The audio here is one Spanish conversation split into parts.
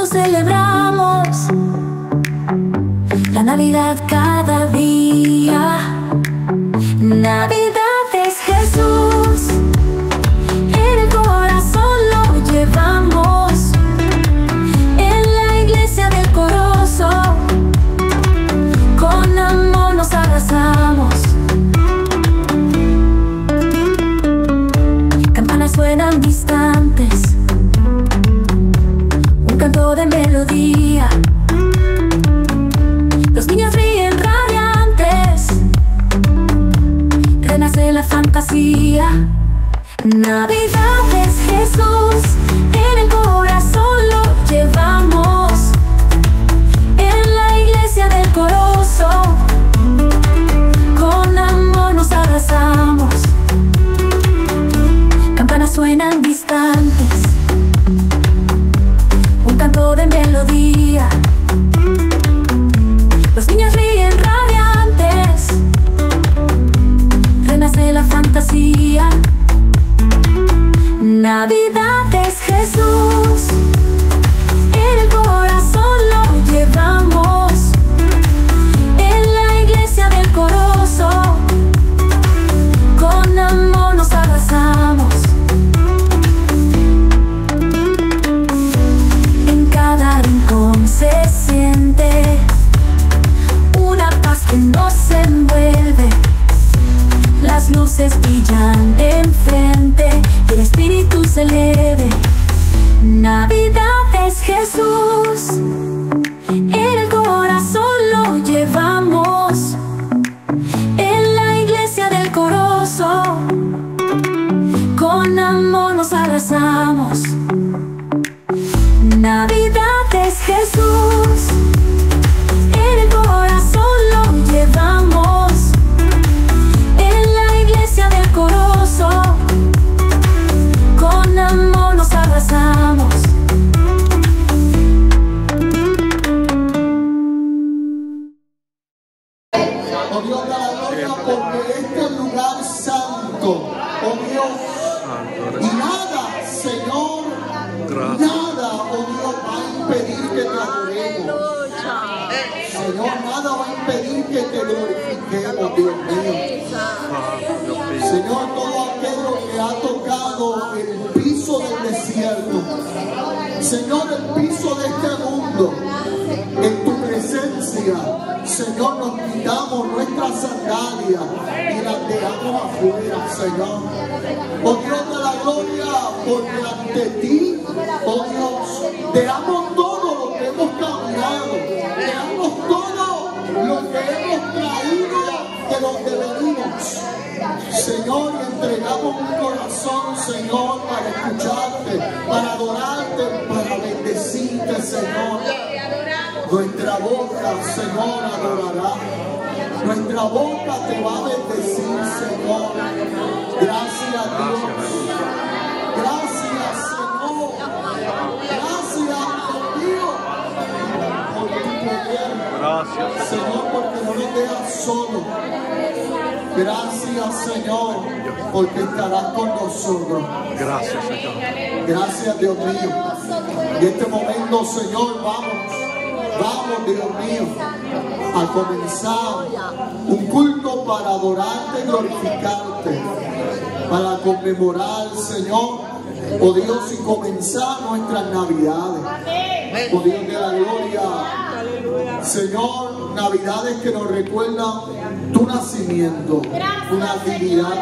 celebramos la Navidad cada día. Navidad es Jesús, en el corazón lo llevamos, en la iglesia del Corozo, con amor nos abrazamos. Campanas suenan distantes, un canto de melodía. Los niños ríen radiantes, renace la fantasía. Navidad es Jesús, en el corazón lo llevamos, en la iglesia del Corozo, con amor nos abrazamos. Campanas suenan distantes, un canto de melodía. Los niños ríen radiantes, renace la fantasía. Navidad es Jesús, en el corazón lo llevamos, en la iglesia del Corozo, con amor nos abrazamos. En cada rincón se siente una paz que nos envuelve. Las luces brillan enfrente y el espíritu se eleve. Navidad es Jesús, en el corazón lo llevamos, en la iglesia del Corozo, con amor nos abrazamos. Navidad es Jesús, en el corazón lo llevamos, en la iglesia del Corozo, con amor nos abrazamos. Oh Dios de la gloria, porque este es lugar santo, oh Dios, y nada, Señor, nada, oh Dios, va a impedir que te adoremos. Señor, nada va a impedir que te glorifiquemos, Dios mío. Señor, todo aquello que ha tocado el piso del desierto, Señor, el piso de este mundo, en tu presencia, Señor, nos quitamos nuestras sandalias y las dejamos afuera, Señor. Oh Dios de la gloria, porque ante ti, oh Dios, dejamos todo lo que hemos caminado, dejamos todo lo que hemos traído de donde venimos, Señor, y entregamos un corazón, Señor, para escucharte, para adorarte, para bendecirte, Señor. Nuestra boca, Señor, adorará. Nuestra boca te va a bendecir, Señor. Gracias, Dios. Gracias, Señor. Gracias, Dios mío, por tu poder. Gracias, Señor, porque no nos dejas solo. Gracias, Señor, porque estarás con nosotros. Gracias, Señor. Gracias, Dios mío. En este momento, Señor, vamos, Dios mío, a comenzar un culto para adorarte y glorificarte, para conmemorar, Señor, oh Dios, y comenzar nuestras Navidades. Oh Dios de la gloria, Señor, Navidades que nos recuerdan tu nacimiento, tu natividad.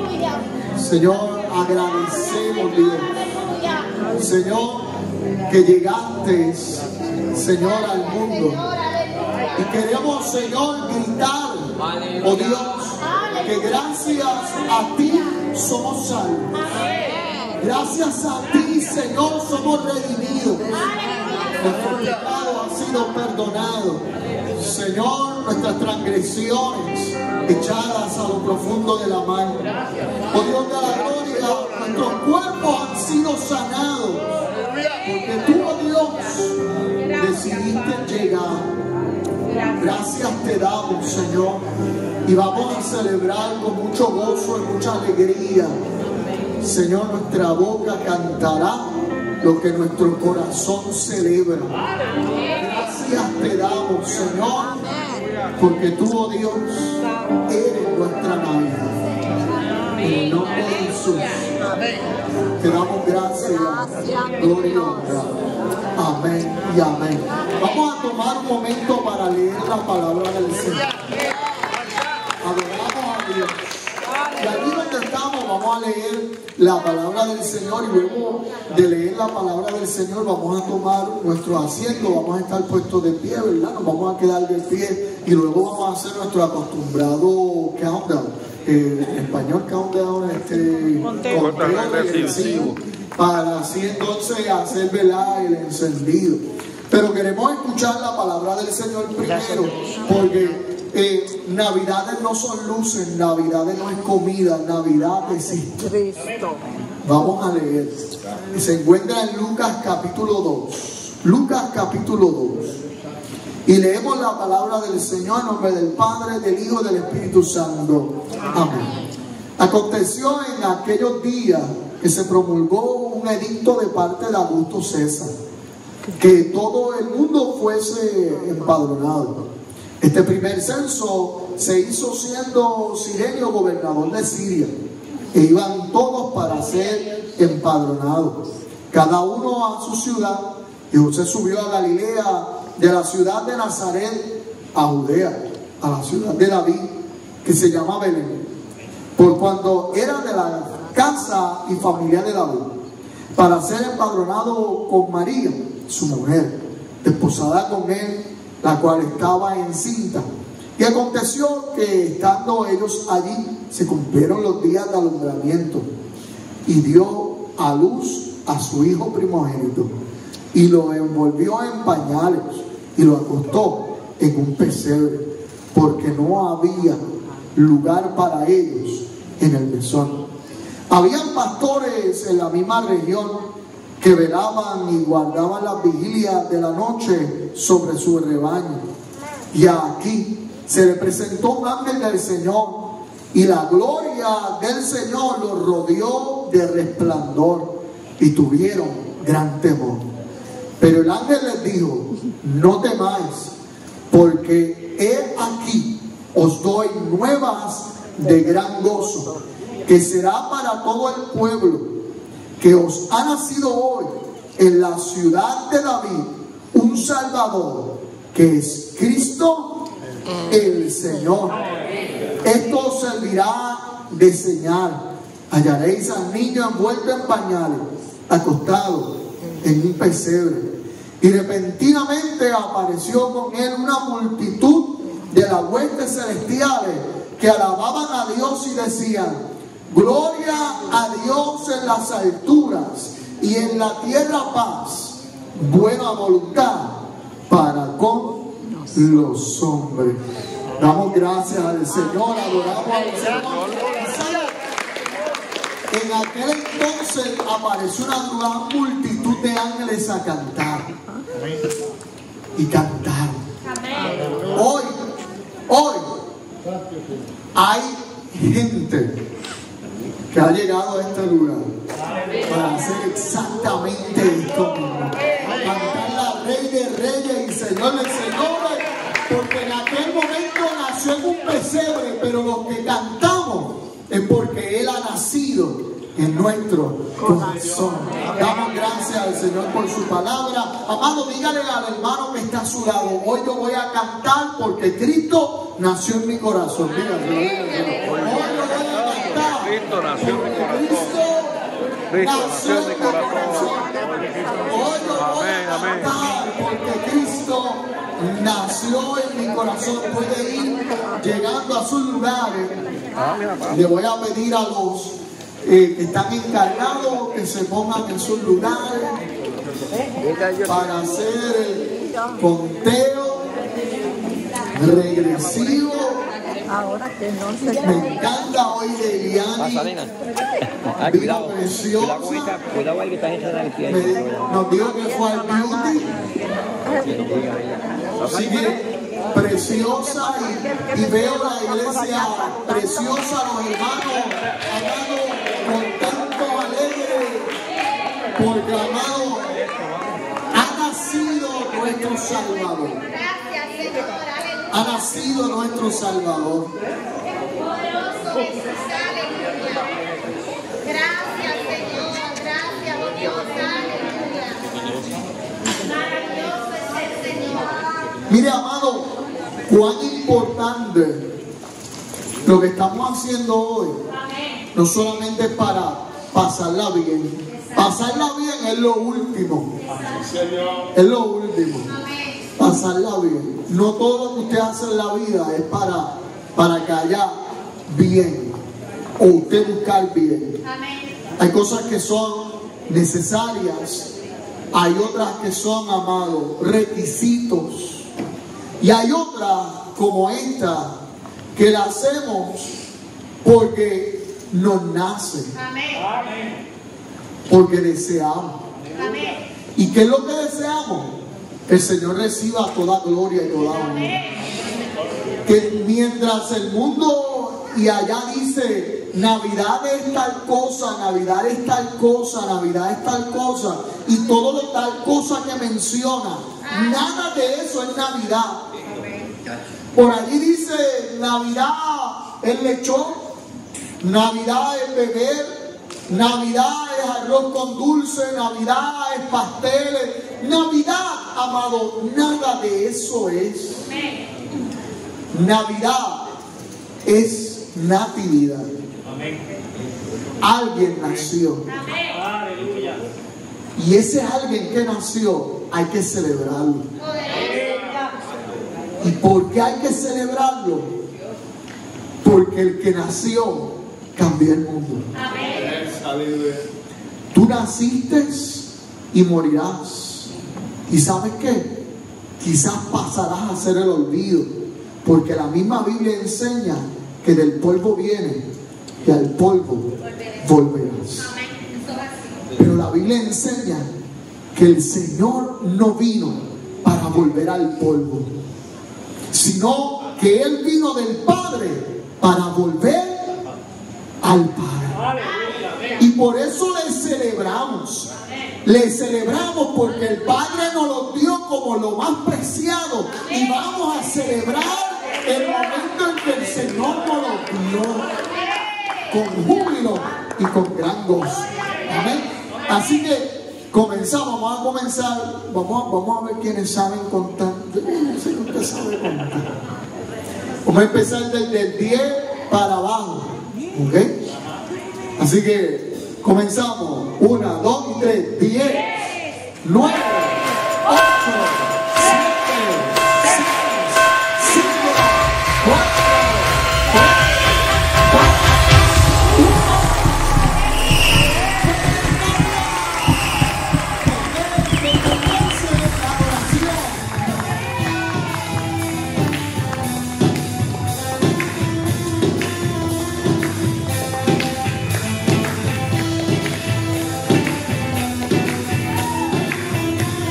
Señor, agradecemos, Dios, Señor, que llegaste, Señor, al mundo. Y queremos, Señor, gritar, oh Dios, que gracias a ti somos salvos. Gracias a ti, Señor, somos redimidos. Nuestros pecados han sido perdonados. Señor, nuestras transgresiones echadas a lo profundo de la mar. Oh Dios de la gloria, nuestros cuerpos han sido sanados. Porque tú, oh Dios, decidiste llegar. Gracias te damos, Señor. Y vamos a celebrar con mucho gozo y mucha alegría. Señor, nuestra boca cantará lo que nuestro corazón celebra. Gracias te damos, Señor, porque tú, oh Dios, eres nuestra Navidad. En el nombre de Jesús, te damos gracias, gloria y honra. Amén y amén. Vamos a tomar un momento para leer la palabra del Señor. Adoramos a Dios. Y allí donde estamos vamos a leer la palabra del Señor, y luego de leer la palabra del Señor vamos a tomar nuestro asiento, vamos a estar puestos de pie, ¿verdad? Nos vamos a quedar de pie y luego vamos a hacer nuestro acostumbrado countdown, en español countdown, conteo regresivo, para así entonces hacer, ¿verdad?, el encendido. Pero queremos escuchar la palabra del Señor primero, porque Navidades no son luces, Navidades no es comida, Navidad es Cristo. Vamos a leer. Se encuentra en Lucas capítulo 2. Lucas capítulo 2. Y leemos la palabra del Señor en nombre del Padre, del Hijo y del Espíritu Santo. Amén. Aconteció en aquellos días que se promulgó un edicto de parte de Augusto César, que todo el mundo fuese empadronado. Este primer censo se hizo siendo Cirenio gobernador de Siria, e iban todos para ser empadronados, cada uno a su ciudad. Y José subió a Galilea, de la ciudad de Nazaret a Judea, a la ciudad de David, que se llama Belén, por cuanto era de la casa y familia de David, para ser empadronado con María, su mujer, desposada con él, la cual estaba encinta. Y aconteció que estando ellos allí, se cumplieron los días de alumbramiento, y dio a luz a su hijo primogénito, y lo envolvió en pañales, y lo acostó en un pesebre, porque no había lugar para ellos en el mesón. Habían pastores en la misma región que velaban y guardaban las vigilias de la noche sobre su rebaño. Y aquí se le presentó un ángel del Señor, y la gloria del Señor los rodeó de resplandor, y tuvieron gran temor. Pero el ángel les dijo: no temáis, porque he aquí os doy nuevas de gran gozo, que será para todo el pueblo, que os ha nacido hoy en la ciudad de David un Salvador, que es Cristo el Señor. Esto os servirá de señal: hallaréis al niño envuelto en pañales, acostado en un pesebre. Y repentinamente apareció con él una multitud de las huestes celestiales, que alababan a Dios y decían: gloria a Dios en las alturas, y en la tierra paz, buena voluntad para con los hombres. Damos gracias al Señor, adoramos al Señor. En aquel entonces apareció una gran multitud de ángeles a cantar. Y cantaron. Hoy hay gente que ha llegado a este lugar para hacer exactamente esto mismo: cantar la Rey de Reyes y Señor de Señores, porque en aquel momento nació en un pesebre, pero lo que cantamos es porque Él ha nacido en nuestro corazón. Damos gracias al Señor por su palabra. Amado, dígale al hermano que está a su lado: hoy yo voy a cantar porque Cristo nació en mi corazón. Dígale. Hoy yo voy a cantar. Cristo nació en mi corazón. Cristo nació en mi corazón. Hoy yo voy a cantar porque Cristo nació en mi corazón. Puede ir llegando a sus lugares. Le voy a pedir a los que están encargados que se pongan en sus lugares para hacer el conteo regresivo. Me encanta hoy de Eliani. Cuidado, preciosa. Cuidado ahí que está hecha de pie. Nos dijo que fue al beauty. Así que preciosa, y veo la iglesia preciosa, los hermanos hablando con tanto alegre. Porque, amado, ha nacido nuestro Salvador. Gracias, Señor. Aleluya. Ha nacido nuestro Salvador. Poderoso Jesús. Aleluya. Gracias, Señor. Gracias, oh Dios. Aleluya. Maravilloso es el Señor. Mire, amado, cuán importante lo que estamos haciendo hoy. No solamente para pasarla bien. Pasarla bien es lo último. Es lo último. Pasarla bien. No todo lo que usted hace en la vida es para que haya bien o usted buscar bien. Hay cosas que son necesarias. Hay otras que son, amados, requisitos. Y hay otras como esta que la hacemos porque nos nace. Porque deseamos. ¿Y qué es lo que deseamos? Que el Señor reciba toda gloria y toda honra. Que mientras el mundo y allá dice Navidad es tal cosa, Navidad es tal cosa, Navidad es tal cosa, y todo lo tal cosa que menciona, nada de eso es Navidad. Por allí dice Navidad es lechón, Navidad es beber, Navidad es arroz con dulce, Navidad es pasteles. Navidad, amado, nada de eso es. Navidad es natividad. Alguien nació. Y ese alguien que nació hay que celebrarlo. ¿Y por qué hay que celebrarlo? Porque el que nació cambió el mundo. Tú naciste y morirás. ¿Y sabes qué? Quizás pasarás a ser el olvido, porque la misma Biblia enseña que del polvo viene y al polvo volverás. Pero la Biblia enseña que el Señor no vino para volver al polvo, sino que Él vino del Padre para volver al Padre. Y por eso le celebramos. Le celebramos porque el Padre nos lo dio como lo más preciado. Y vamos a celebrar el momento en que el Señor nos lo dio con júbilo y con gran gozo. Amén. Así que comenzamos, vamos a comenzar. Vamos a ver quiénes saben contar. Yo no sé si usted sabe contar. Vamos a empezar desde el 10 para abajo. ¿Ok? Así que comenzamos. 1, 2 y 3. 10, 9, 8, 7, 6, 5, 4, 3, 2, 1.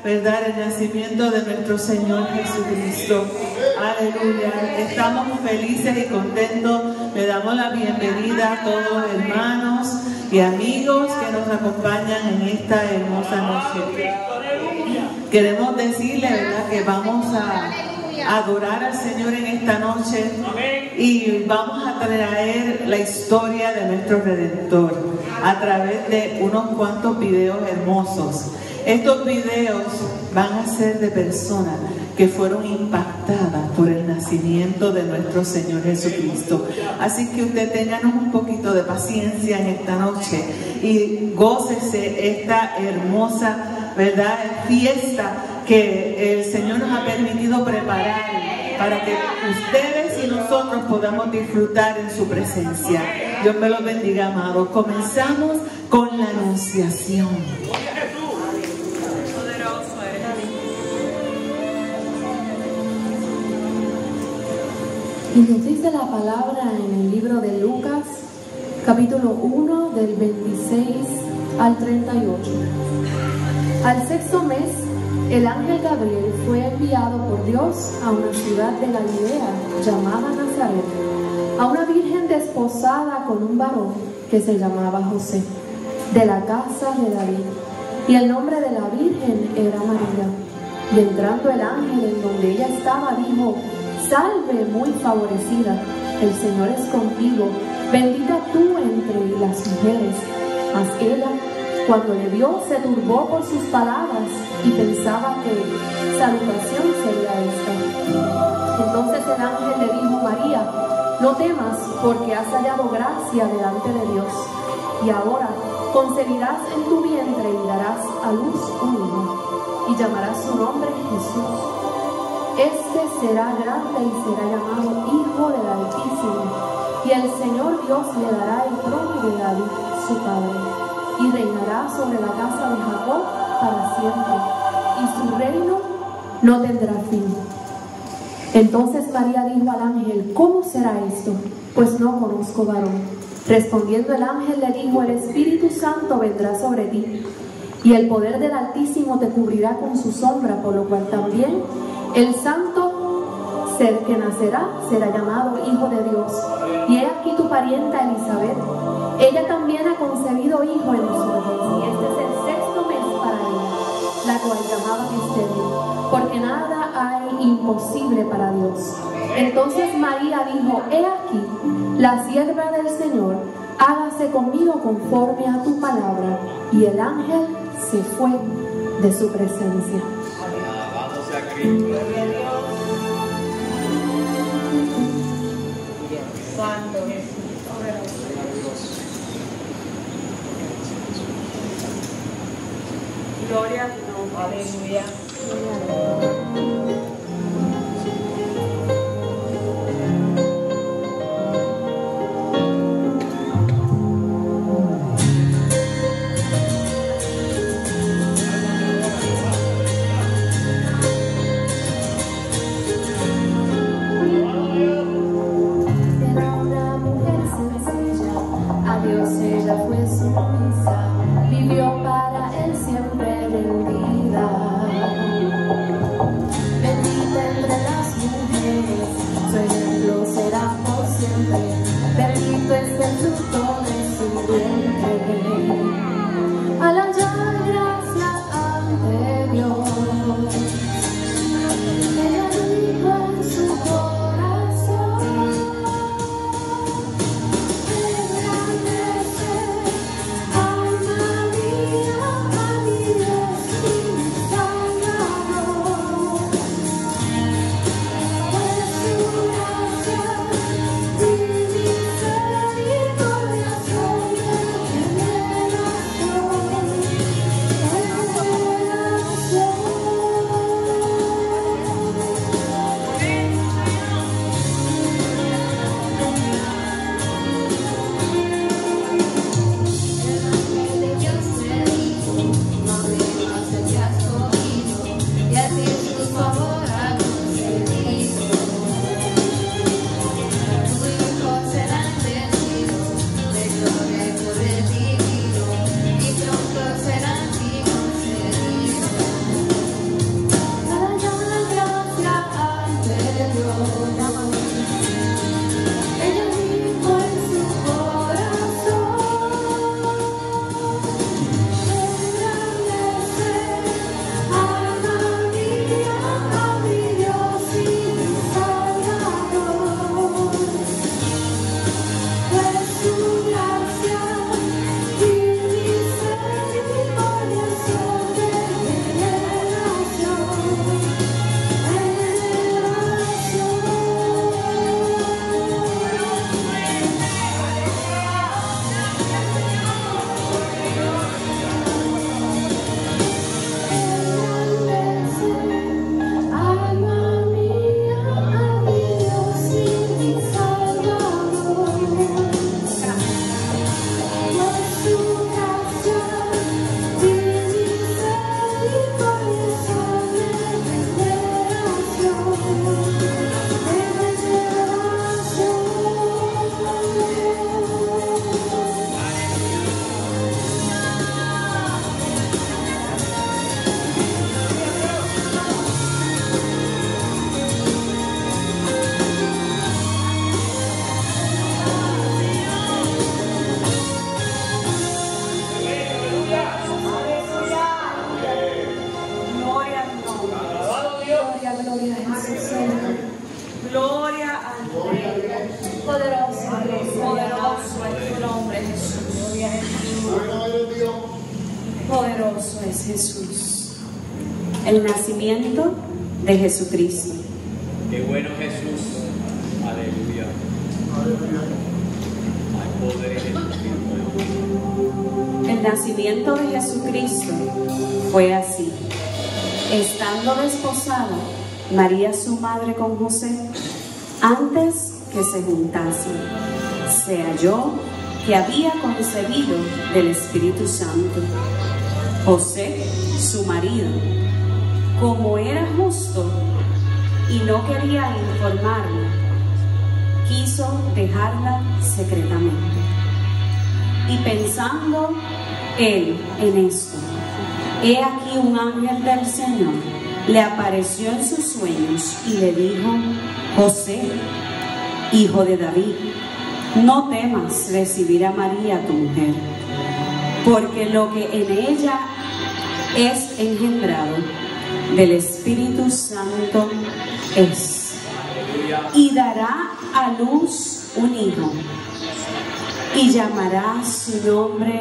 ¿verdad?, el nacimiento de nuestro Señor Jesucristo. Aleluya. Estamos felices y contentos. Le damos la bienvenida a todos los hermanos y amigos que nos acompañan en esta hermosa noche. Queremos decirle, ¿verdad?, que vamos a adorar al Señor en esta noche y vamos a traer la historia de nuestro Redentor a través de unos cuantos videos hermosos. Estos videos van a ser de personas que fueron impactadas por el nacimiento de nuestro Señor Jesucristo. Así que usted ténganos un poquito de paciencia en esta noche y gócese esta hermosa, ¿verdad?, fiesta que el Señor nos ha permitido preparar para que ustedes y nosotros podamos disfrutar en su presencia. Dios me los bendiga, amados. Comenzamos con la anunciación. Y nos dice la palabra en el libro de Lucas, capítulo 1, del 26 al 38. Al sexto mes, el ángel Gabriel fue enviado por Dios a una ciudad de Galilea llamada Nazaret, a una virgen desposada con un varón que se llamaba José, de la casa de David. Y el nombre de la virgen era María. Y entrando el ángel en donde ella estaba, dijo: Salve, muy favorecida, el Señor es contigo, bendita tú entre las mujeres. Mas ella, cuando le vio, se turbó por sus palabras y pensaba que salutación sería esta. Entonces el ángel le dijo: María, no temas, porque has hallado gracia delante de Dios. Y ahora concebirás en tu vientre y darás a luz un hijo, y llamarás su nombre Jesús. Este será grande y será llamado Hijo del Altísimo, y el Señor Dios le dará el trono de David, su padre, y reinará sobre la casa de Jacob para siempre, y su reino no tendrá fin. Entonces María dijo al ángel: ¿Cómo será esto? Pues no conozco varón. Respondiendo el ángel le dijo: El Espíritu Santo vendrá sobre ti, y el poder del Altísimo te cubrirá con su sombra, por lo cual también el santo ser que nacerá será llamado Hijo de Dios. Y he aquí tu parienta Elizabeth, ella también ha concebido hijo en su vejez, y este es el sexto mes para ella, la cual llamaban estéril, porque nada hay imposible para Dios. Entonces María dijo: He aquí, la sierva del Señor, hágase conmigo conforme a tu palabra. Y el ángel se fue de su presencia. Alabamos a Cristo. Santo Gloria a tu nombre. Aleluya. Vivió para él siempre vendida. Bendita entre las mujeres, su ejemplo será por siempre. Bendito es el fruto de su vientre. Al hallar gracia ante Dios, ella dijo en su corazón: Poderoso es tu nombre, Jesús. Bueno eres Dios. Poderoso es Jesús. El nacimiento de Jesucristo. Qué bueno Jesús. Aleluya. Hay poder en el Espíritu. El nacimiento de Jesucristo fue así. Estando desposada María su madre con José, antes que se juntasen, se halló que había concebido del Espíritu Santo. José, su marido, como era justo y no quería informarla, quiso dejarla secretamente. Y pensando él en esto, he aquí un ángel del Señor le apareció en sus sueños y le dijo: José, hijo de David, no temas recibir a María tu mujer, porque lo que en ella es engendrado del Espíritu Santo es, y dará a luz un hijo, y llamará su nombre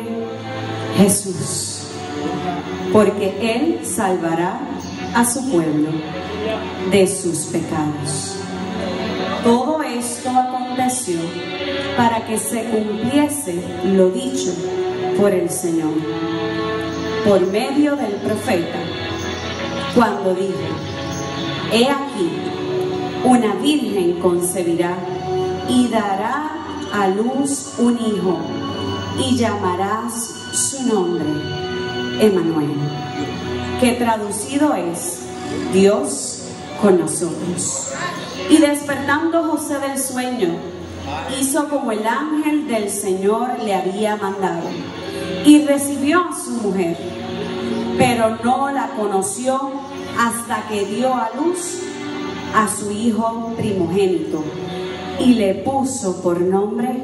Jesús, porque él salvará a su pueblo de sus pecados. Todo esto aconteció para que se cumpliese lo dicho por el Señor, por medio del profeta, cuando dijo: he aquí, una virgen concebirá y dará a luz un hijo, y llamarás su nombre Emmanuel, que traducido es Dios con nosotros. Y despertando José del sueño, hizo como el ángel del Señor le había mandado, y recibió a su mujer, pero no la conoció hasta que dio a luz a su hijo primogénito, y le puso por nombre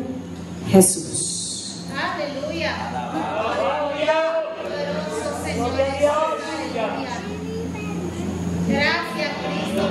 Jesús. Aleluya. Poderoso Señor Jesús. Aleluya. Gracias, Cristo.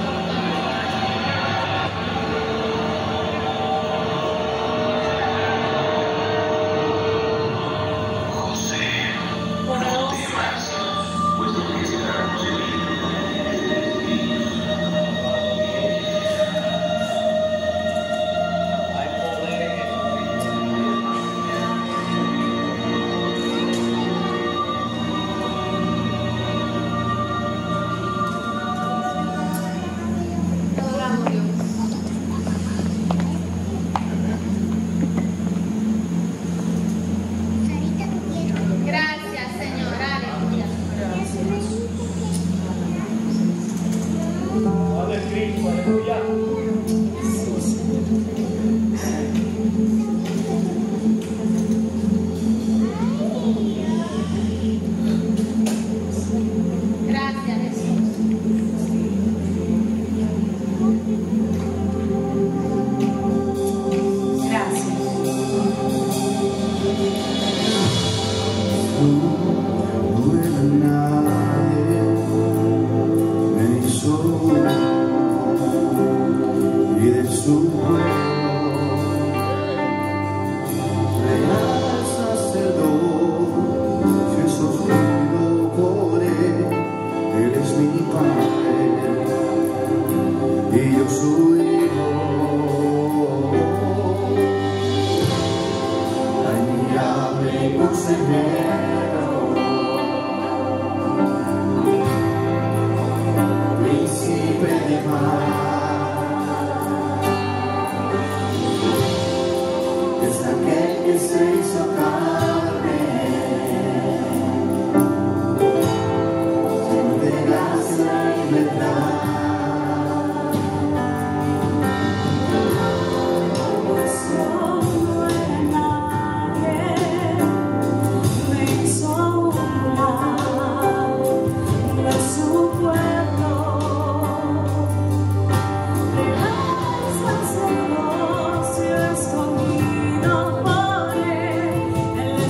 El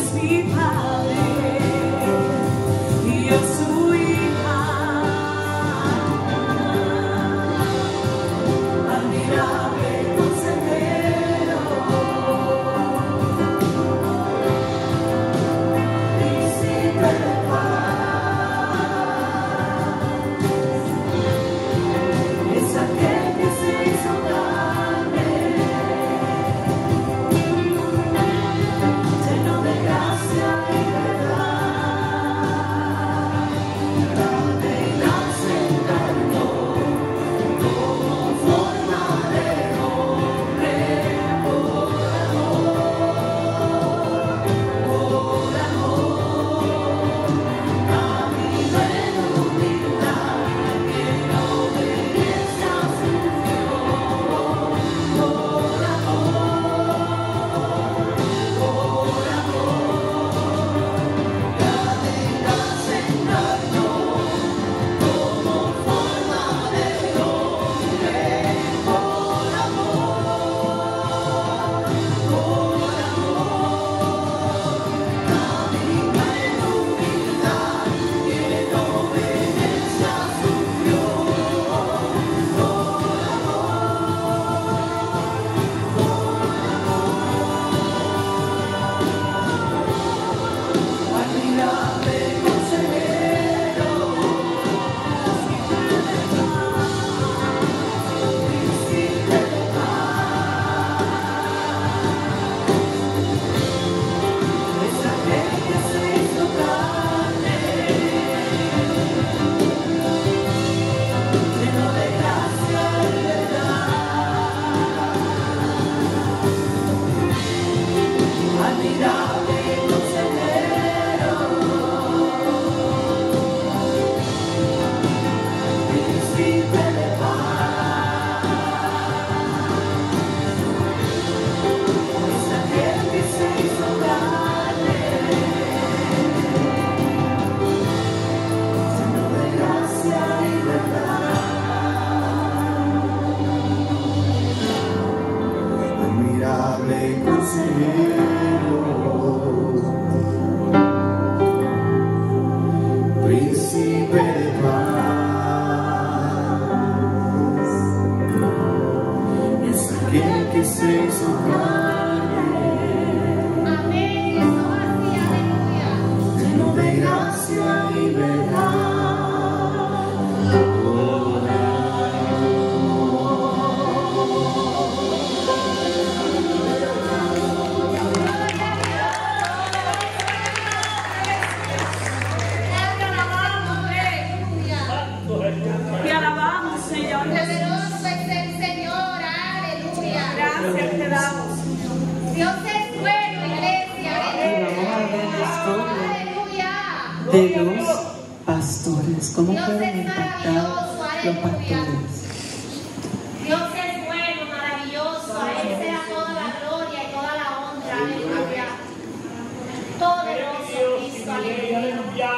admirable consejero, príncipe de paz, es aquel que se hizo carne, lleno de gracia y verdad. Te alabamos, Señor. Poderoso es el Señor, aleluya. Gracias te damos. Dios es bueno, iglesia, Y vamos a ver la historia aleluya. de los pastores. ¿Cómo Dios fueron es impactados maravilloso, los aleluya. pastores? Dios es bueno, maravilloso, a Él sea toda la gloria y toda la honra, aleluya. Poderoso Cristo, aleluya.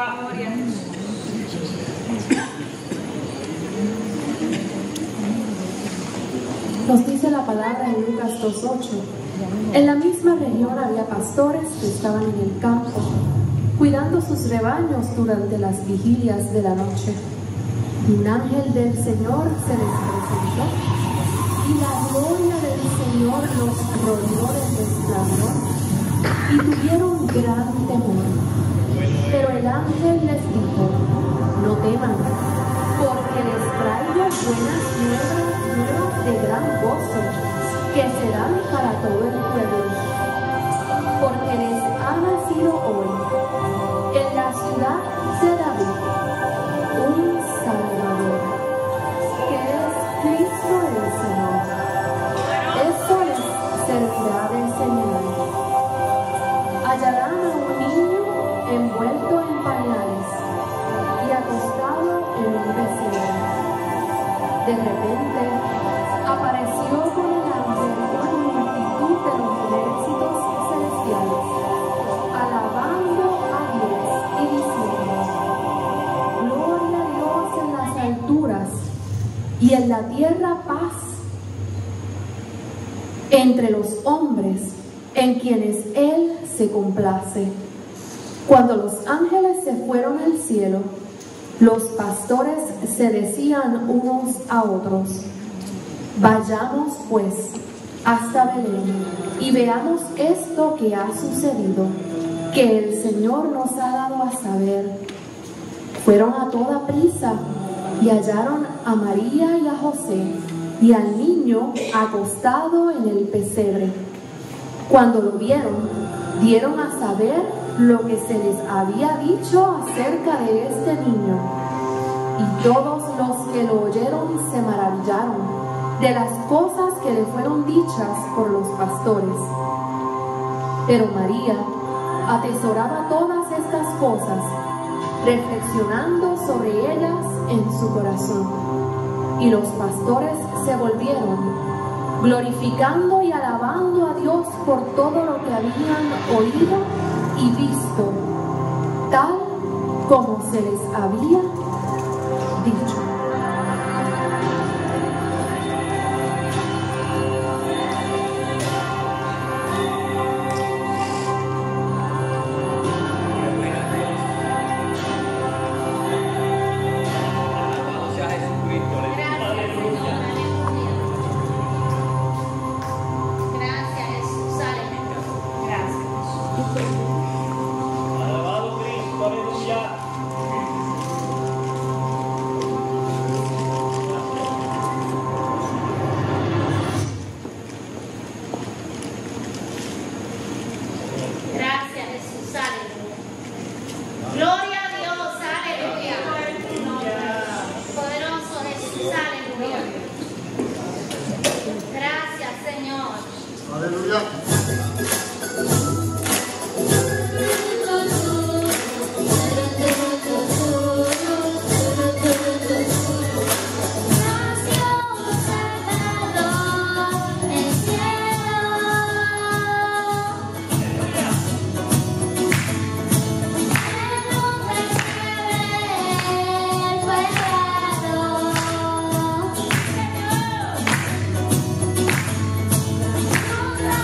Nos dice la palabra en Lucas 2:8. En la misma región había pastores que estaban en el campo, cuidando sus rebaños durante las vigilias de la noche. Un ángel del Señor se les presentó y la gloria del Señor los rodeó de resplandor y tuvieron gran temor. Pero el ángel les dijo: no teman, porque les traigo buenas nuevas de gran gozo, que serán para todo el pueblo. Porque les ha nacido hoy, en la ciudad de David, un Salvador, que es Cristo el Señor. Esto les servirá de señal. Hallarán a un niño envuelto en pañales y acostado en un pesebre. De repente apareció con el ángel una multitud de los ejércitos celestiales, alabando a Dios y diciendo: gloria a Dios en las alturas y en la tierra paz entre los hombres en quienes Él se complace. Cuando los ángeles se fueron al cielo, los pastores se decían unos a otros: vayamos pues hasta Belén y veamos esto que ha sucedido, que el Señor nos ha dado a saber. Fueron a toda prisa y hallaron a María y a José y al niño acostado en el pesebre. Cuando lo vieron, dieron a saber lo que se les había dicho acerca de este niño. Y todos los que lo oyeron se maravillaron de las cosas que le fueron dichas por los pastores. Pero María atesoraba todas estas cosas, reflexionando sobre ellas en su corazón. Y los pastores se volvieron, glorificando y alabando a Dios por todo lo que habían oído y visto, tal como se les había dicho. Gracias, Jesús, aleluya. Alabado Cristo, aleluya. Gracias, Jesús, aleluya. Gloria a Dios, aleluya. Poderoso Jesús, aleluya. Gracias, Señor. Aleluya. Salvador,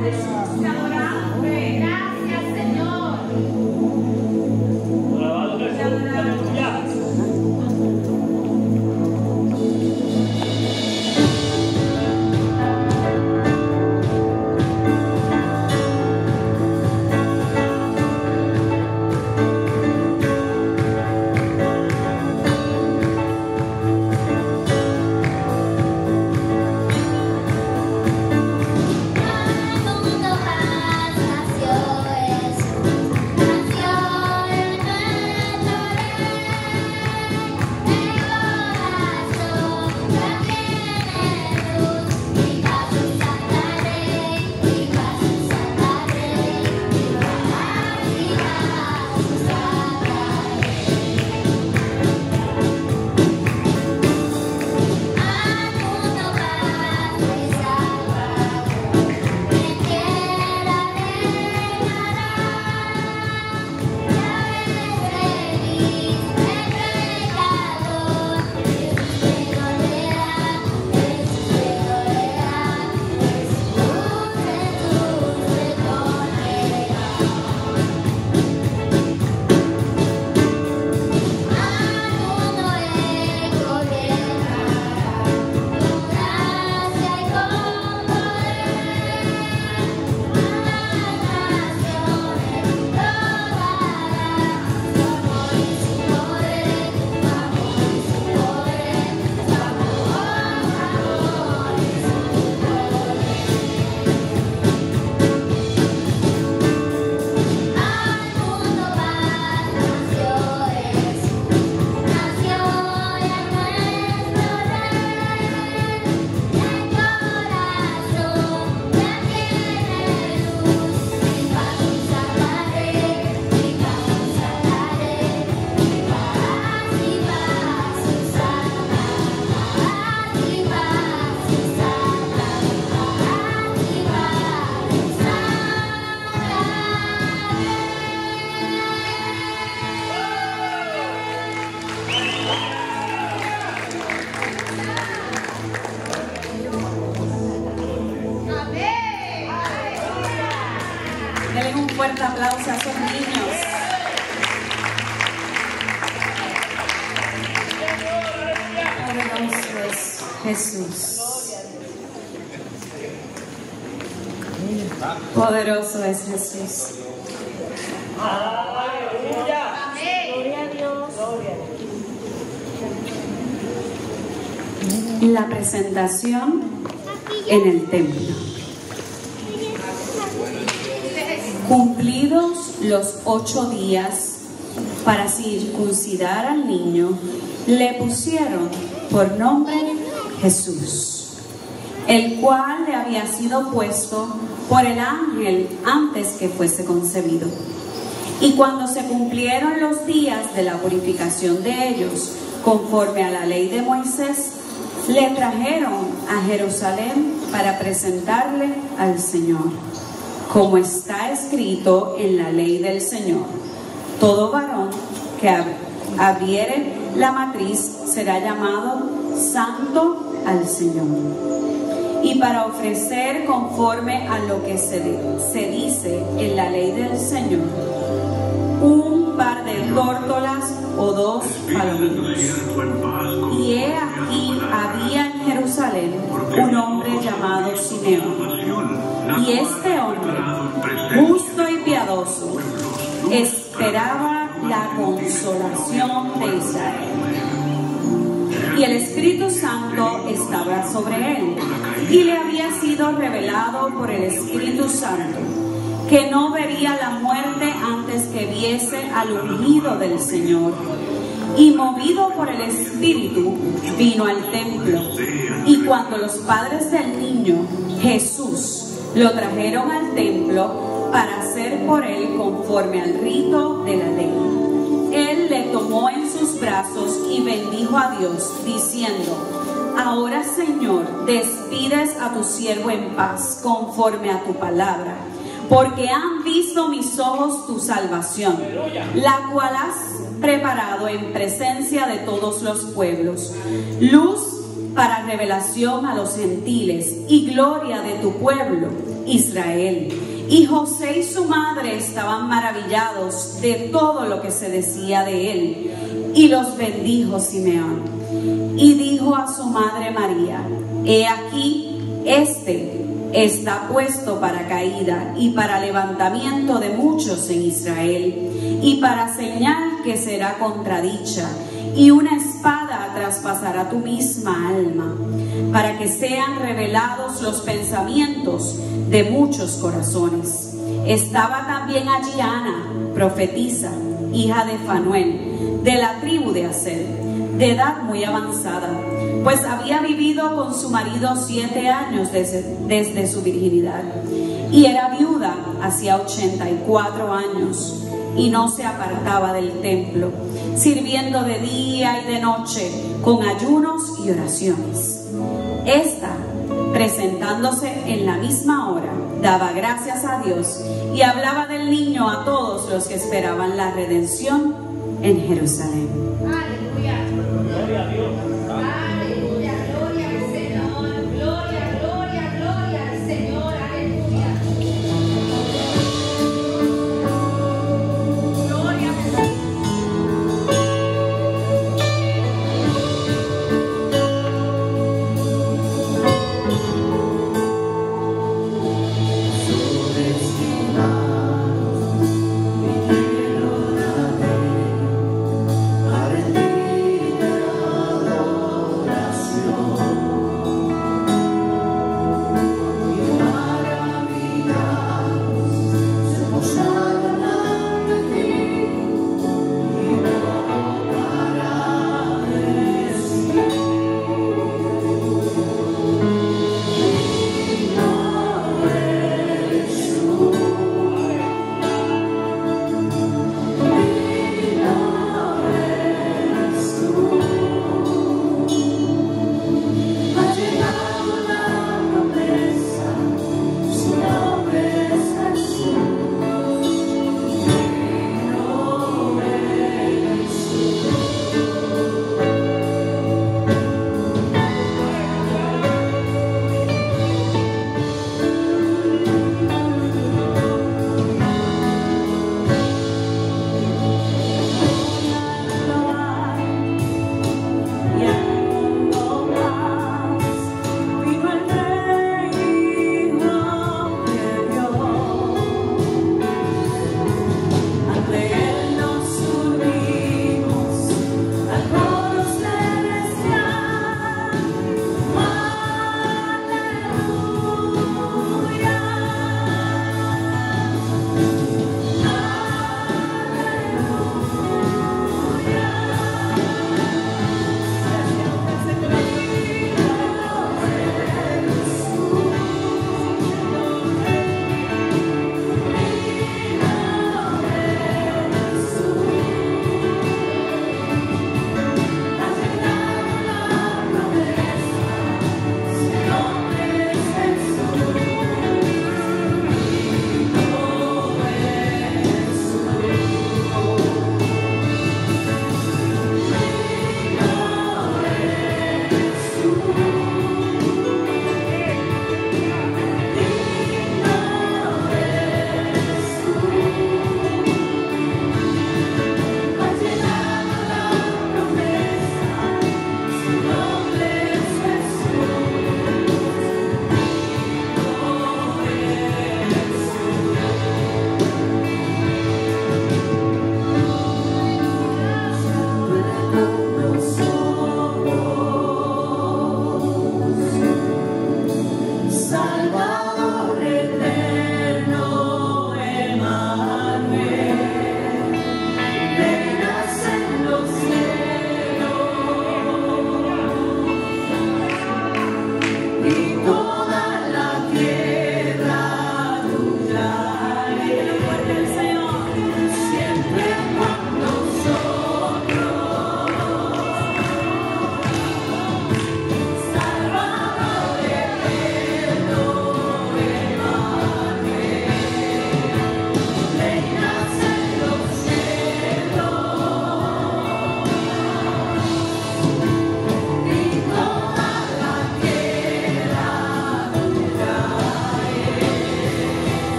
Denle un fuerte aplauso a esos niños. Poderoso es Jesús. Poderoso es Jesús. La presentación en el templo. Cumplidos los 8 días para circuncidar al niño, le pusieron por nombre Jesús, el cual le había sido puesto por el ángel antes que fuese concebido. Y cuando se cumplieron los días de la purificación de ellos, conforme a la ley de Moisés, le trajeron a Jerusalén para presentarle al Señor, como está escrito en la ley del Señor: todo varón que abriere la matriz será llamado santo al Señor. Y para ofrecer conforme a lo que se dice en la ley del Señor, un par de tórtolas o 2 palominos. Y he aquí había en Jerusalén un hombre llamado Simeón. Y este hombre, justo y piadoso, esperaba la consolación de Israel. Y el Espíritu Santo estaba sobre él, y le había sido revelado por el Espíritu Santo que no vería la muerte antes que viese al ungido del Señor. Y movido por el Espíritu, vino al templo. Y cuando los padres del niño, Jesús, lo trajeron al templo para hacer por él conforme al rito de la ley, él le tomó en sus brazos y bendijo a Dios, diciendo: ahora, Señor, despides a tu siervo en paz, conforme a tu palabra, porque han visto mis ojos tu salvación, la cual has preparado en presencia de todos los pueblos, luz para revelación a los gentiles y gloria de tu pueblo Israel. Y José y su madre estaban maravillados de todo lo que se decía de él. Y los bendijo Simeón. Y dijo a su madre María: he aquí, este está puesto para caída y para levantamiento de muchos en Israel, y para señal que será contradicha, y una espada traspasará tu misma alma, para que sean revelados los pensamientos de muchos corazones. Estaba también allí Ana, profetisa, hija de Fanuel, de la tribu de Aser, de edad muy avanzada, pues había vivido con su marido 7 años desde su virginidad, y era viuda hacía 84 años, y no se apartaba del templo, sirviendo de día y de noche con ayunos y oraciones. Esta, presentándose en la misma hora, daba gracias a Dios y hablaba del niño a todos los que esperaban la redención en Jerusalén. Aleluya. Gloria a Dios. Aleluya. Gloria al Señor. Gloria, gloria, gloria al Señor. Aleluya. Gloria a Jesús. Vinieron a ver, a rendir.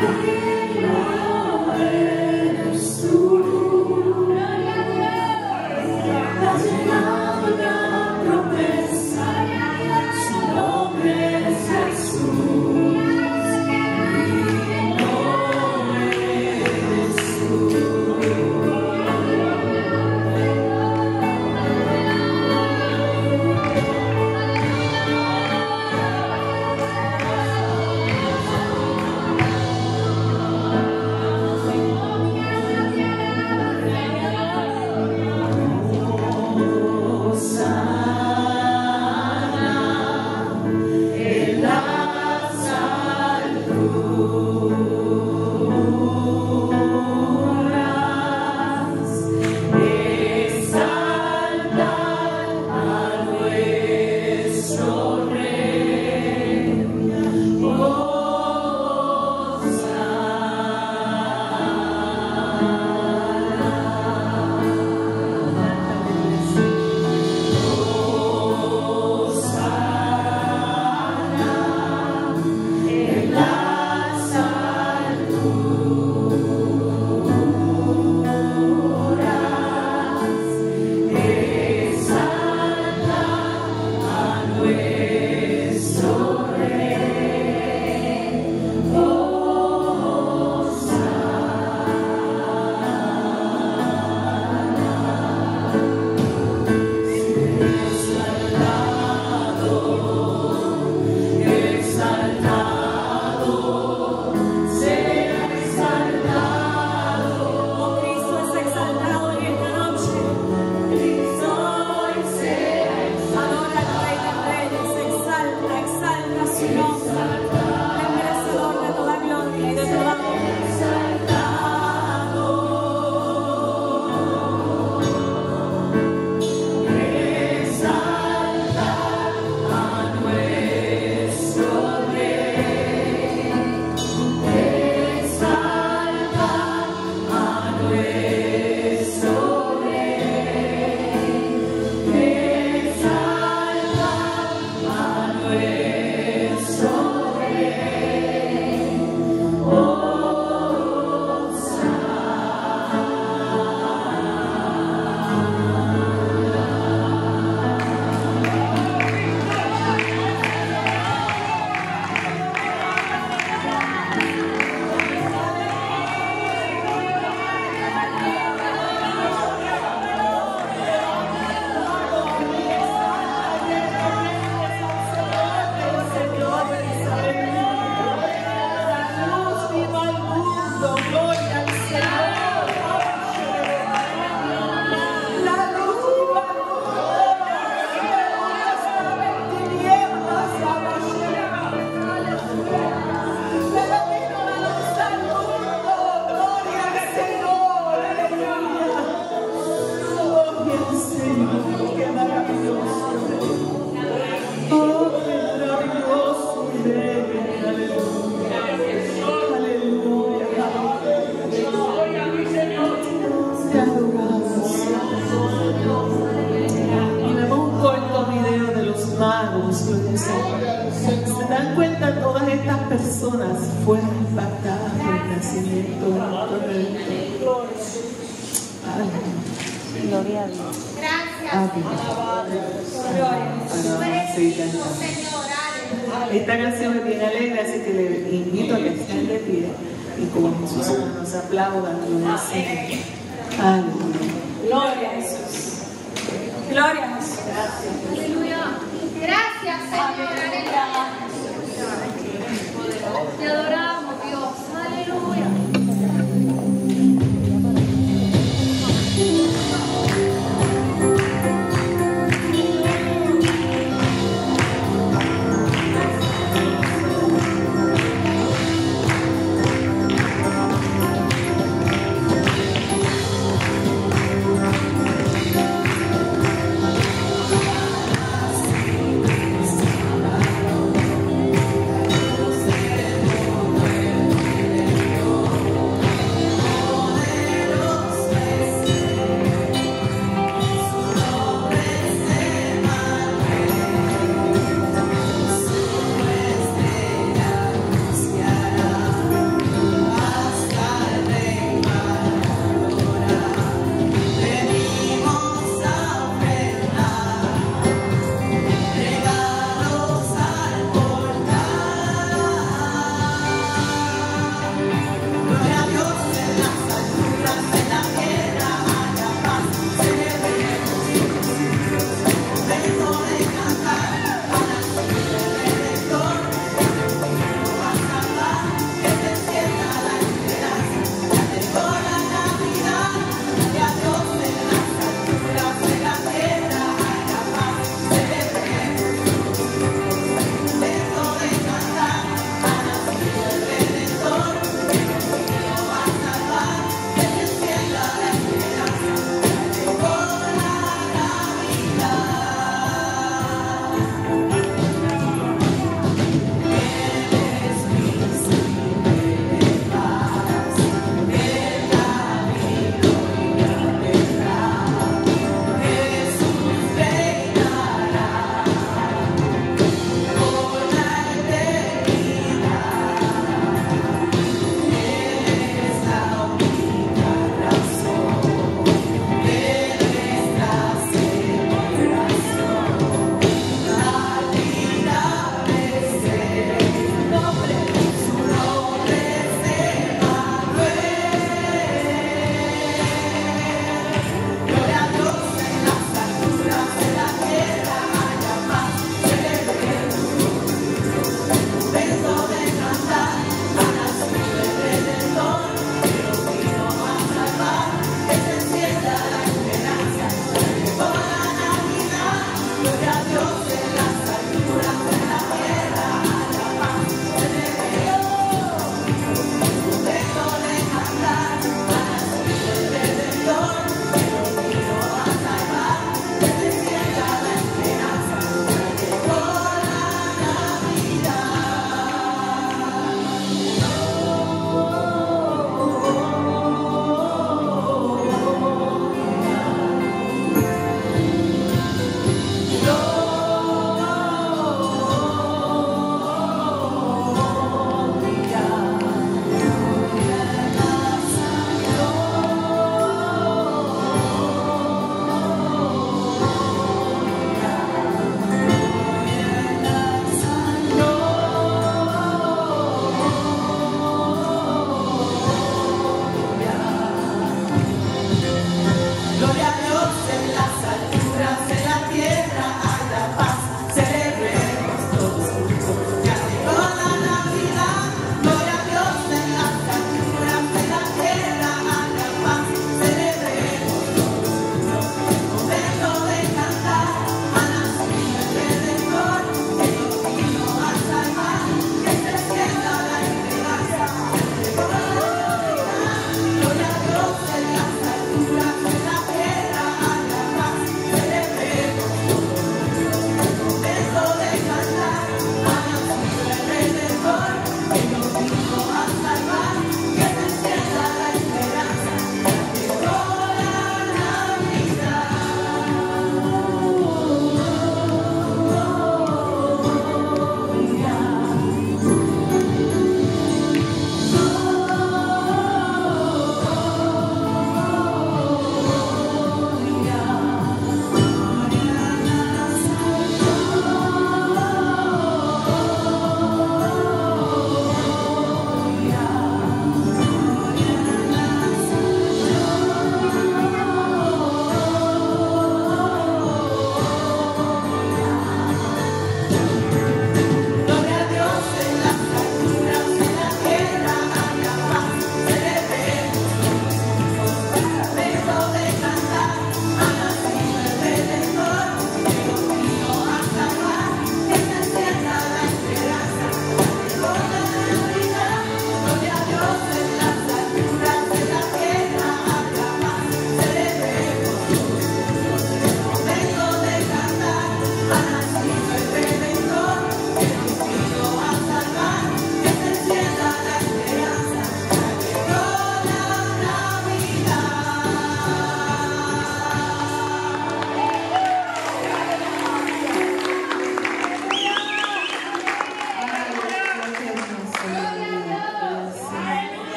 personas fueron impactadas por el nacimiento de nuestro Redentor. Gloria a Dios. Esta canción es bien alegre, así que le invito a que estén de pie y como Jesús nos aplaudan. Aleluya. Gloria a Jesús. Gloria a Jesús. Aleluya. Gracias, Señor. Aleluya. Te adoramos, Dios. Aleluya.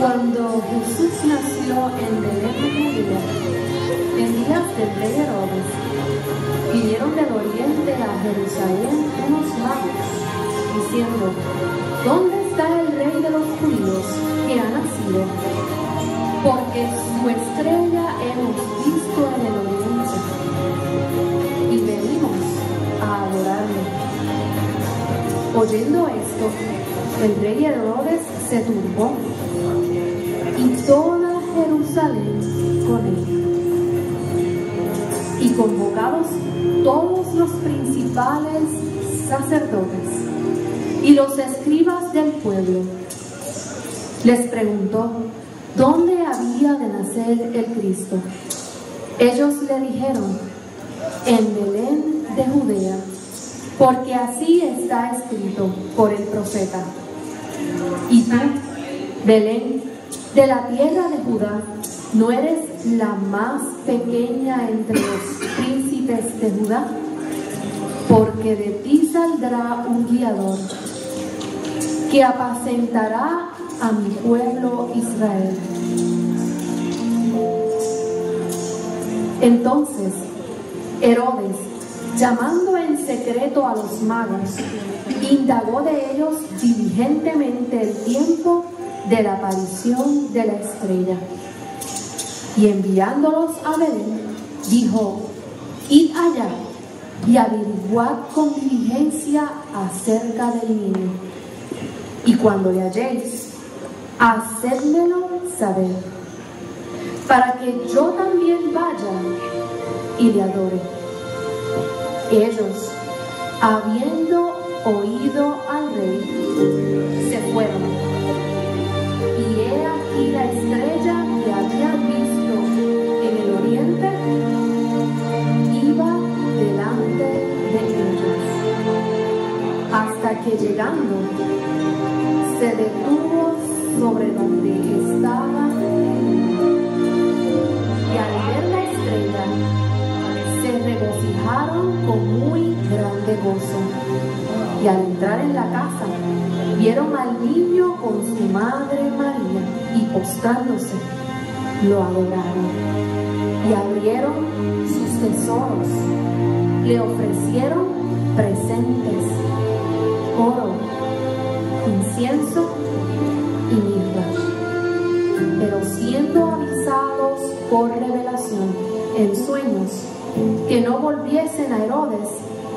Cuando Jesús nació en Belén de Judea, en días del rey Herodes, vinieron del oriente a Jerusalén unos magos, diciendo: ¿Dónde está el rey de los judíos que ha nacido? Porque su estrella hemos visto en el oriente y venimos a adorarle. Oyendo esto, el rey Herodes se turbó y toda Jerusalén con él. Y convocados todos los principales sacerdotes y los escribas del pueblo, les preguntó dónde había de nacer el Cristo. Ellos le dijeron: en Belén de Judea, porque así está escrito por el profeta. Y tú, Belén, de la tierra de Judá, ¿no eres la más pequeña entre los príncipes de Judá? Porque de ti saldrá un guiador que apacentará a mi pueblo Israel. Entonces Herodes, llamando en secreto a los magos, indagó de ellos diligentemente el tiempo de la aparición de la estrella. Y enviándolos a Belén, dijo: id allá y averiguad con diligencia acerca del niño. Y cuando le halléis, hacedmelo saber, para que yo también vaya y le adore. Ellos, habiendo oído al rey, se fueron. Y he aquí la estrella que habían visto en el oriente iba delante de ellos, hasta que llegando se detuvo sobre donde estaba él. Y al ver la estrella se regocijaron con muy grande gozo. Y al entrar en la casa, vieron al niño con su madre María, y postrándose, lo adoraron. Y abrieron sus tesoros, le ofrecieron presentes: oro, incienso y mirra. Pero siendo avisados por revelación en sueños que no volviesen a Herodes,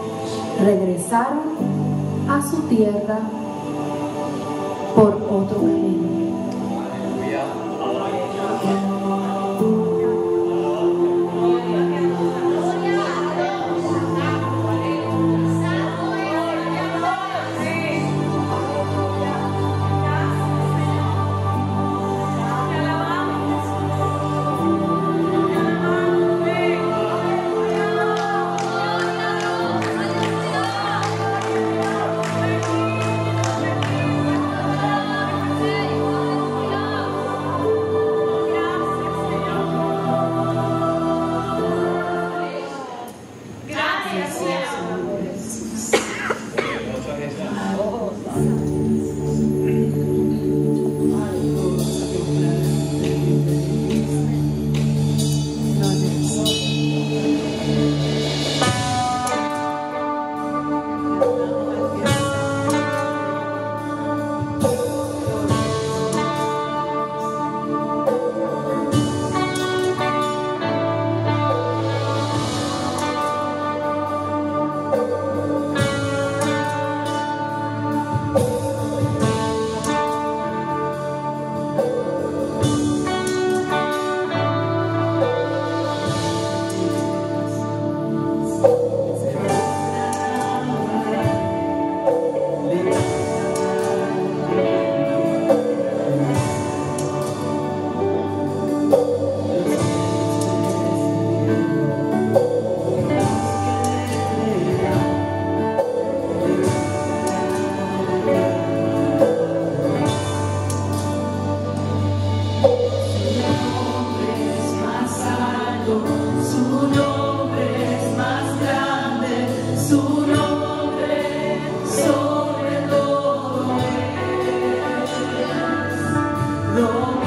regresaron a su tierra por otro camino. No.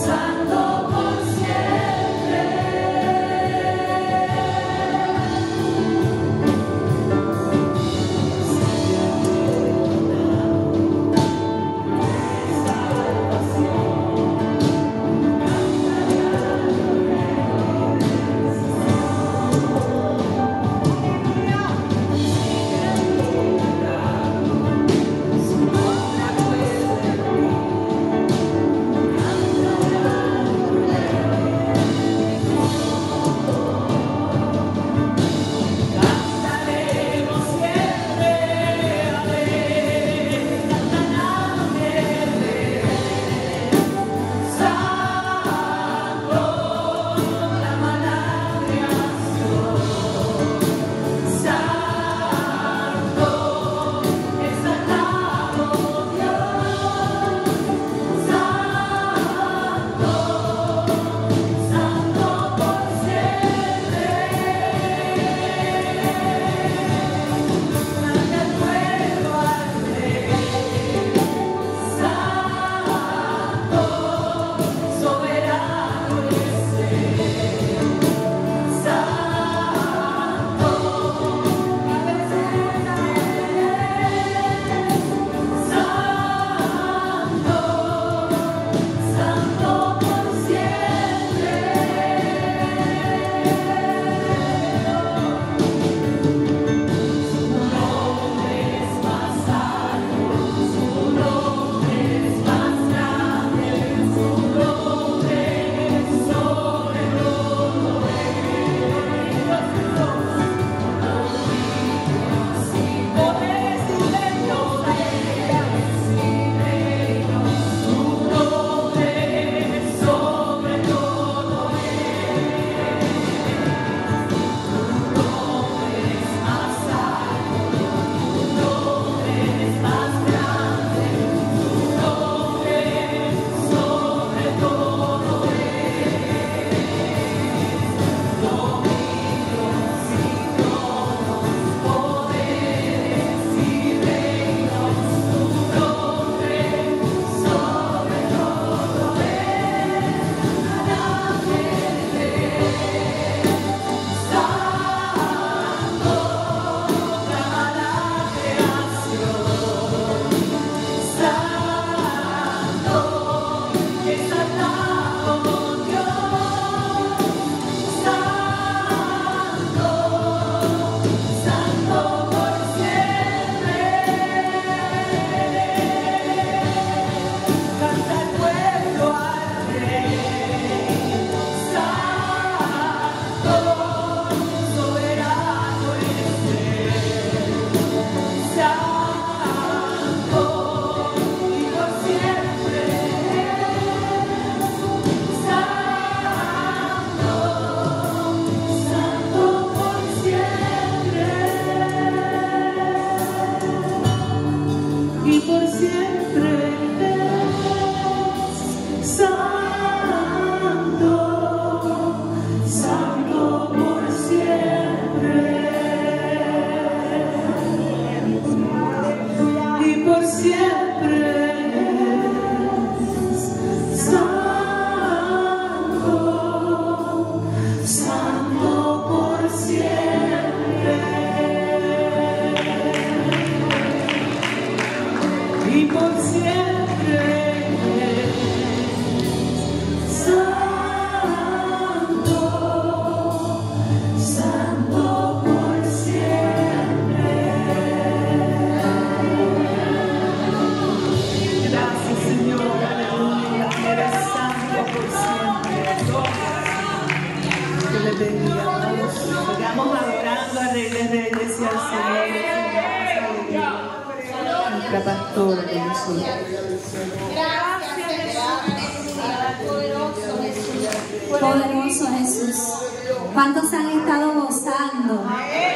Poderoso Jesús. ¿Cuántos han estado gozando?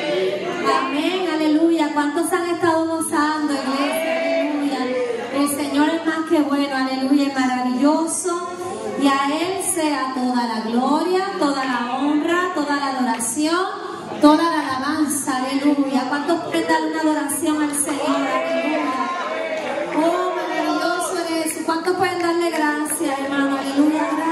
Amén, aleluya. ¿Cuántos han estado gozando, iglesia? Aleluya. El Señor es más que bueno, aleluya, es maravilloso. Y a Él sea toda la gloria, toda la honra, toda la adoración, toda la alabanza, aleluya. ¿Cuántos pueden dar una adoración al Señor? Aleluya. Oh, maravilloso es Jesús. ¿Cuántos pueden darle gracias, hermano? Aleluya.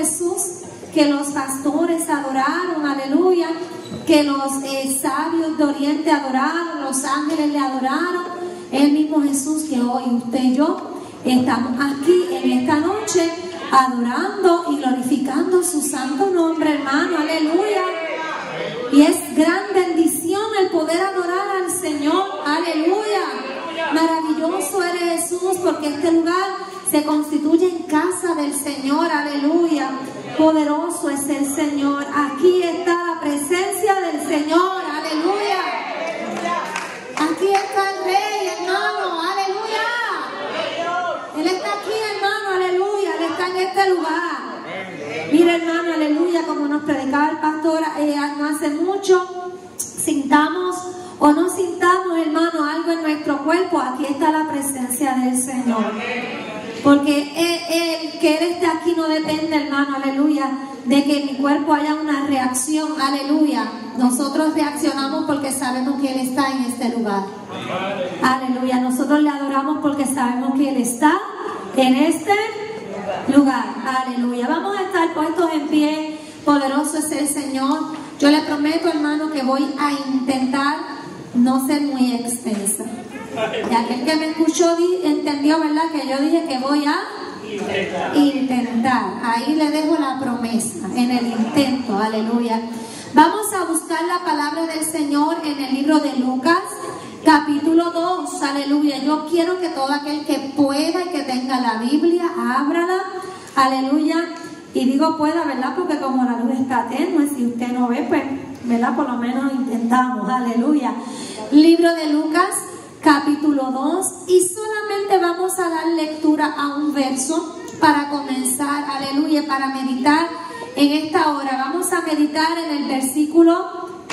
Jesús, que los pastores adoraron, aleluya, que los sabios de Oriente adoraron, los ángeles le adoraron, el mismo Jesús que hoy usted y yo estamos aquí en esta noche adorando y glorificando su santo nombre, hermano, aleluya. Y es gran bendición el poder adorar al Señor, aleluya. Maravilloso eres Jesús, porque este lugar se constituye en casa del Señor, aleluya. Poderoso es el Señor. Aquí está la presencia del Señor, aleluya. Aquí está el Rey, hermano, aleluya. Él está aquí, hermano, aleluya. Él está en este lugar. Mira, hermano, aleluya, como nos predicaba el pastor no hace mucho, sintamos o no sintamos, hermano, algo en nuestro cuerpo, aquí está la presencia del Señor. Porque que Él esté aquí no depende, hermano, aleluya, de que en mi cuerpo haya una reacción, aleluya. Nosotros reaccionamos porque sabemos que Él está en este lugar. Aleluya, nosotros le adoramos porque sabemos que Él está en este lugar. Aleluya, vamos a estar puestos en pie. Poderoso es el Señor. Yo le prometo, hermano, que voy a intentar no ser muy extensa. Y aquel que me escuchó entendió, ¿verdad? Que yo dije que voy a intentar. Ahí le dejo la promesa, en el intento, aleluya. Vamos a buscar la palabra del Señor en el libro de Lucas, capítulo 2, aleluya. Yo quiero que todo aquel que pueda y que tenga la Biblia, ábrala, aleluya. Y digo pueda, ¿verdad? Porque como la luz está tenue, si usted no ve, pues, ¿verdad? Por lo menos intentamos, aleluya. Libro de Lucas, capítulo 2, y solamente vamos a dar lectura a un verso para comenzar, aleluya, para meditar en esta hora. Vamos a meditar en el versículo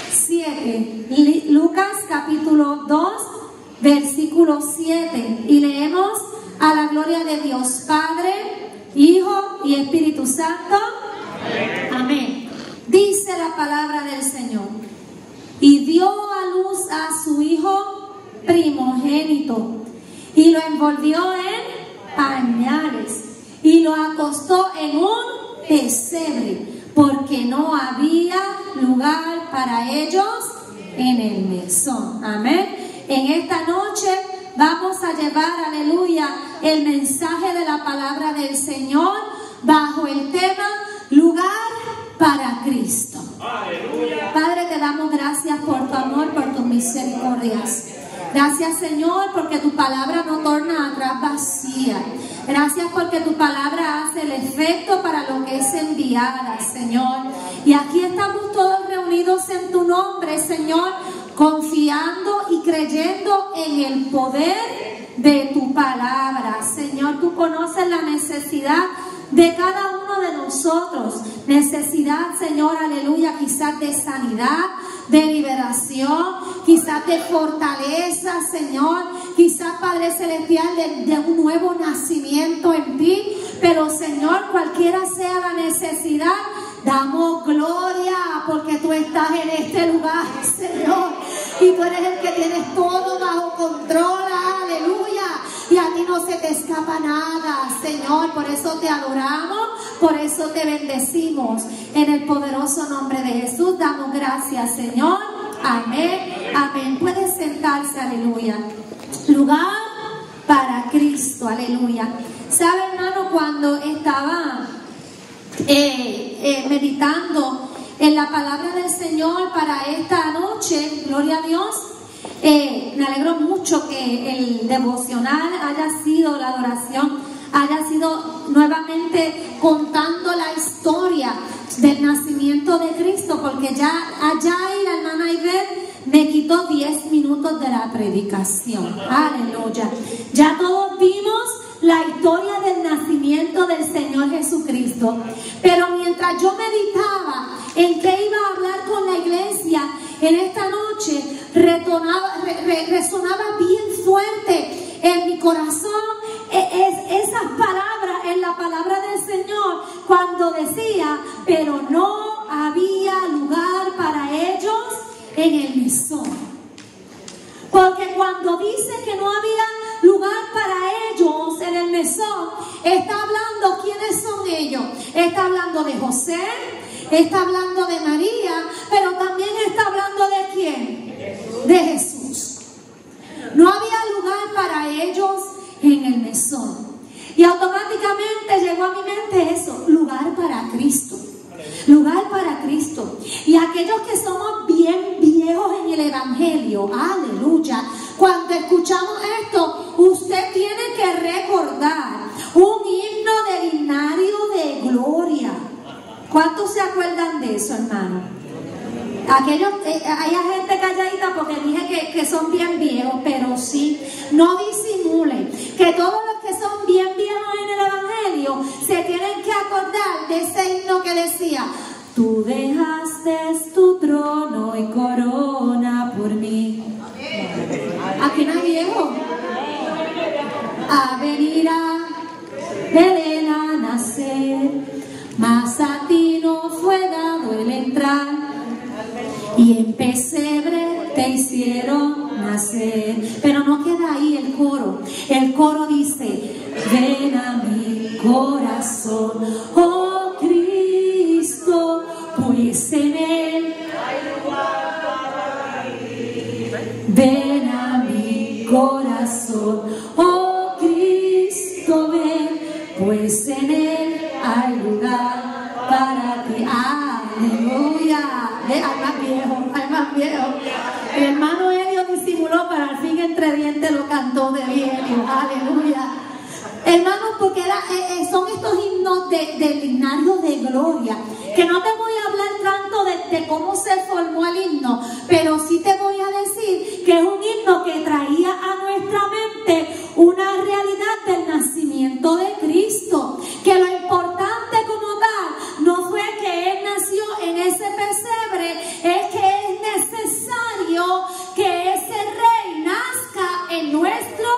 7, Lucas capítulo 2, versículo 7, y leemos a la gloria de Dios Padre, Hijo y Espíritu Santo. Amén. Amén. Dice la palabra del Señor: y dio a luz a su hijo primogénito, y lo envolvió en pañales, y lo acostó en un pesebre, porque no había lugar para ellos en el mesón. Amén. En esta noche vamos a llevar, aleluya, el mensaje de la palabra del Señor bajo el tema lugar para Cristo. Aleluya. Padre, te damos gracias por tu amor, por tus misericordias. Gracias, Señor, porque tu palabra no torna atrás vacía. Gracias porque tu palabra hace el efecto para lo que es enviada, Señor. Y aquí estamos todos reunidos en tu nombre, Señor, confiando y creyendo en el poder de tu palabra. Señor, tú conoces la necesidad de cada uno de nosotros. Necesidad, Señor, aleluya, quizás de sanidad, de liberación, quizás de fortaleza, Señor, quizás, Padre Celestial, de un nuevo nacimiento en ti. Pero, Señor, cualquiera sea la necesidad, damos gloria porque tú estás en este lugar, Señor, y tú eres el que tienes todo bajo control, aleluya, y a ti no se te escapa nada, Señor. Por eso te adoramos, por eso te bendecimos, en el poderoso nombre de Jesús damos gracias, Señor. Amén, amén. Puedes sentarse, aleluya. Lugar para Cristo, aleluya. ¿Sabe, hermano? Cuando estaba meditando en la palabra del Señor para esta noche, gloria a Dios, me alegro mucho que el devocional haya sido, la adoración haya sido nuevamente contando la historia del nacimiento de Cristo, porque ya allá la hermana Ivette me quitó 10 minutos de la predicación, aleluya. Ya todos vimos la historia del nacimiento del Señor Jesucristo, pero mientras yo meditaba en qué iba a hablar con la iglesia en esta noche, resonaba bien fuerte en mi corazón esas palabras en la palabra del Señor, cuando decía, pero no había lugar para ellos en el mesón. Porque cuando dice que no había lugar para ellos en el mesón, está hablando quiénes son ellos. Está hablando de José, está hablando de María, pero también está hablando de quién, de Jesús. No había lugar para ellos en el mesón. Y automáticamente llegó a mi mente eso, lugar para Cristo. Lugar para Cristo. Y aquellos que somos bien viejos en el Evangelio, aleluya, cuando escuchamos esto, usted tiene que recordar un himno del himnario de gloria. ¿Cuántos se acuerdan de eso, hermano? Aquellos, hay gente calladita porque dije que son bien viejos, pero sí, no disimulen, que todos los que son bien viejos en el Evangelio se tienen que acordar de ese himno que decía: tú dejaste tu trono y corona por mí. Aquí no hay viejo. A venir a Belén a nacer, mas a ti no fue dado el entrar, y en pesebre te hicieron nacer. Pero no queda ahí el coro. El coro dice: ven a mi corazón, oh Cristo, pues en él hay lugar. Ven a mi corazón, oh Cristo, ven, pues en él hay lugar para ti. Aleluya. Hay más viejo, hay más viejo. El hermano Elio disimuló, para al fin entre dientes lo cantó de bien. Aleluya. Hermanos, porque son estos himnos del himnario de gloria, que no te voy a hablar tanto de cómo se formó el himno, pero sí te voy a decir que es un himno que traía a nuestra mente una realidad del nacimiento de Cristo, que lo importante como tal no fue que Él nació en ese pesebre, es que es necesario que ese Rey nazca en nuestros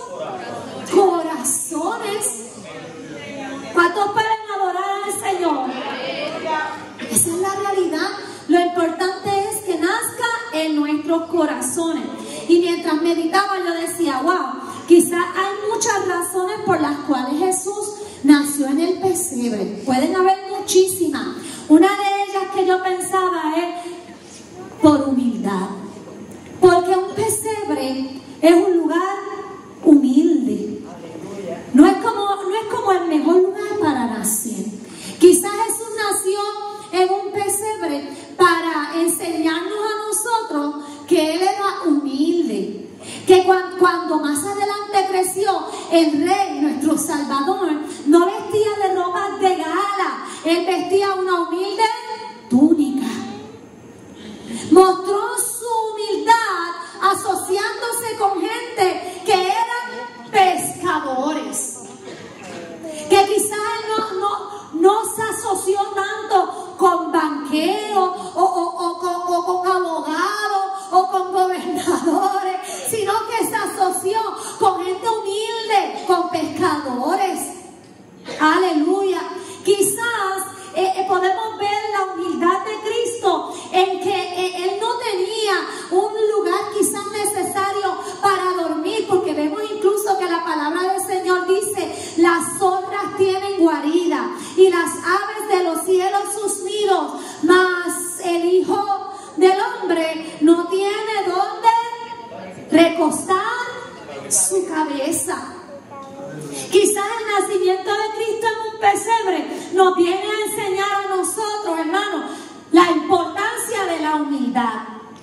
corazones. ¿Cuántos pueden adorar al Señor? Esa es la realidad. Lo importante es que nazca en nuestros corazones. Y mientras meditaba yo decía, wow, quizás hay muchas razones por las cuales Jesús nació en el pesebre. Pueden haber muchísimas. Una de ellas que yo pensaba es por humildad. Porque un pesebre es un lugar humilde. No es como el mejor lugar para nacer. Quizás Jesús nació en un pesebre para enseñarnos a nosotros que Él era humilde. Que cuando más adelante creció, el Rey, nuestro Salvador, no vestía de ropas de gala. Él vestía una humilde túnica. Mostró su humildad asociándose con gente que eran pescadores. Que quizás Él no se asoció tanto con banqueros o con abogados o con gobernadores, sino que se asoció con gente humilde, con pescadores. Aleluya. Quizás podemos ver la humildad de Cristo en que Él no tenía un lugar quizás necesario para dormir, porque vemos incluso que la palabra del Señor dice: las zorras tienen guarida y las aves de los cielos sus nidos, mas el Hijo del Hombre no tiene dónde recostar su cabeza. Quizás el nacimiento de Cristo en un pesebre nos viene a enseñar a nosotros, hermanos, la importancia de la humildad.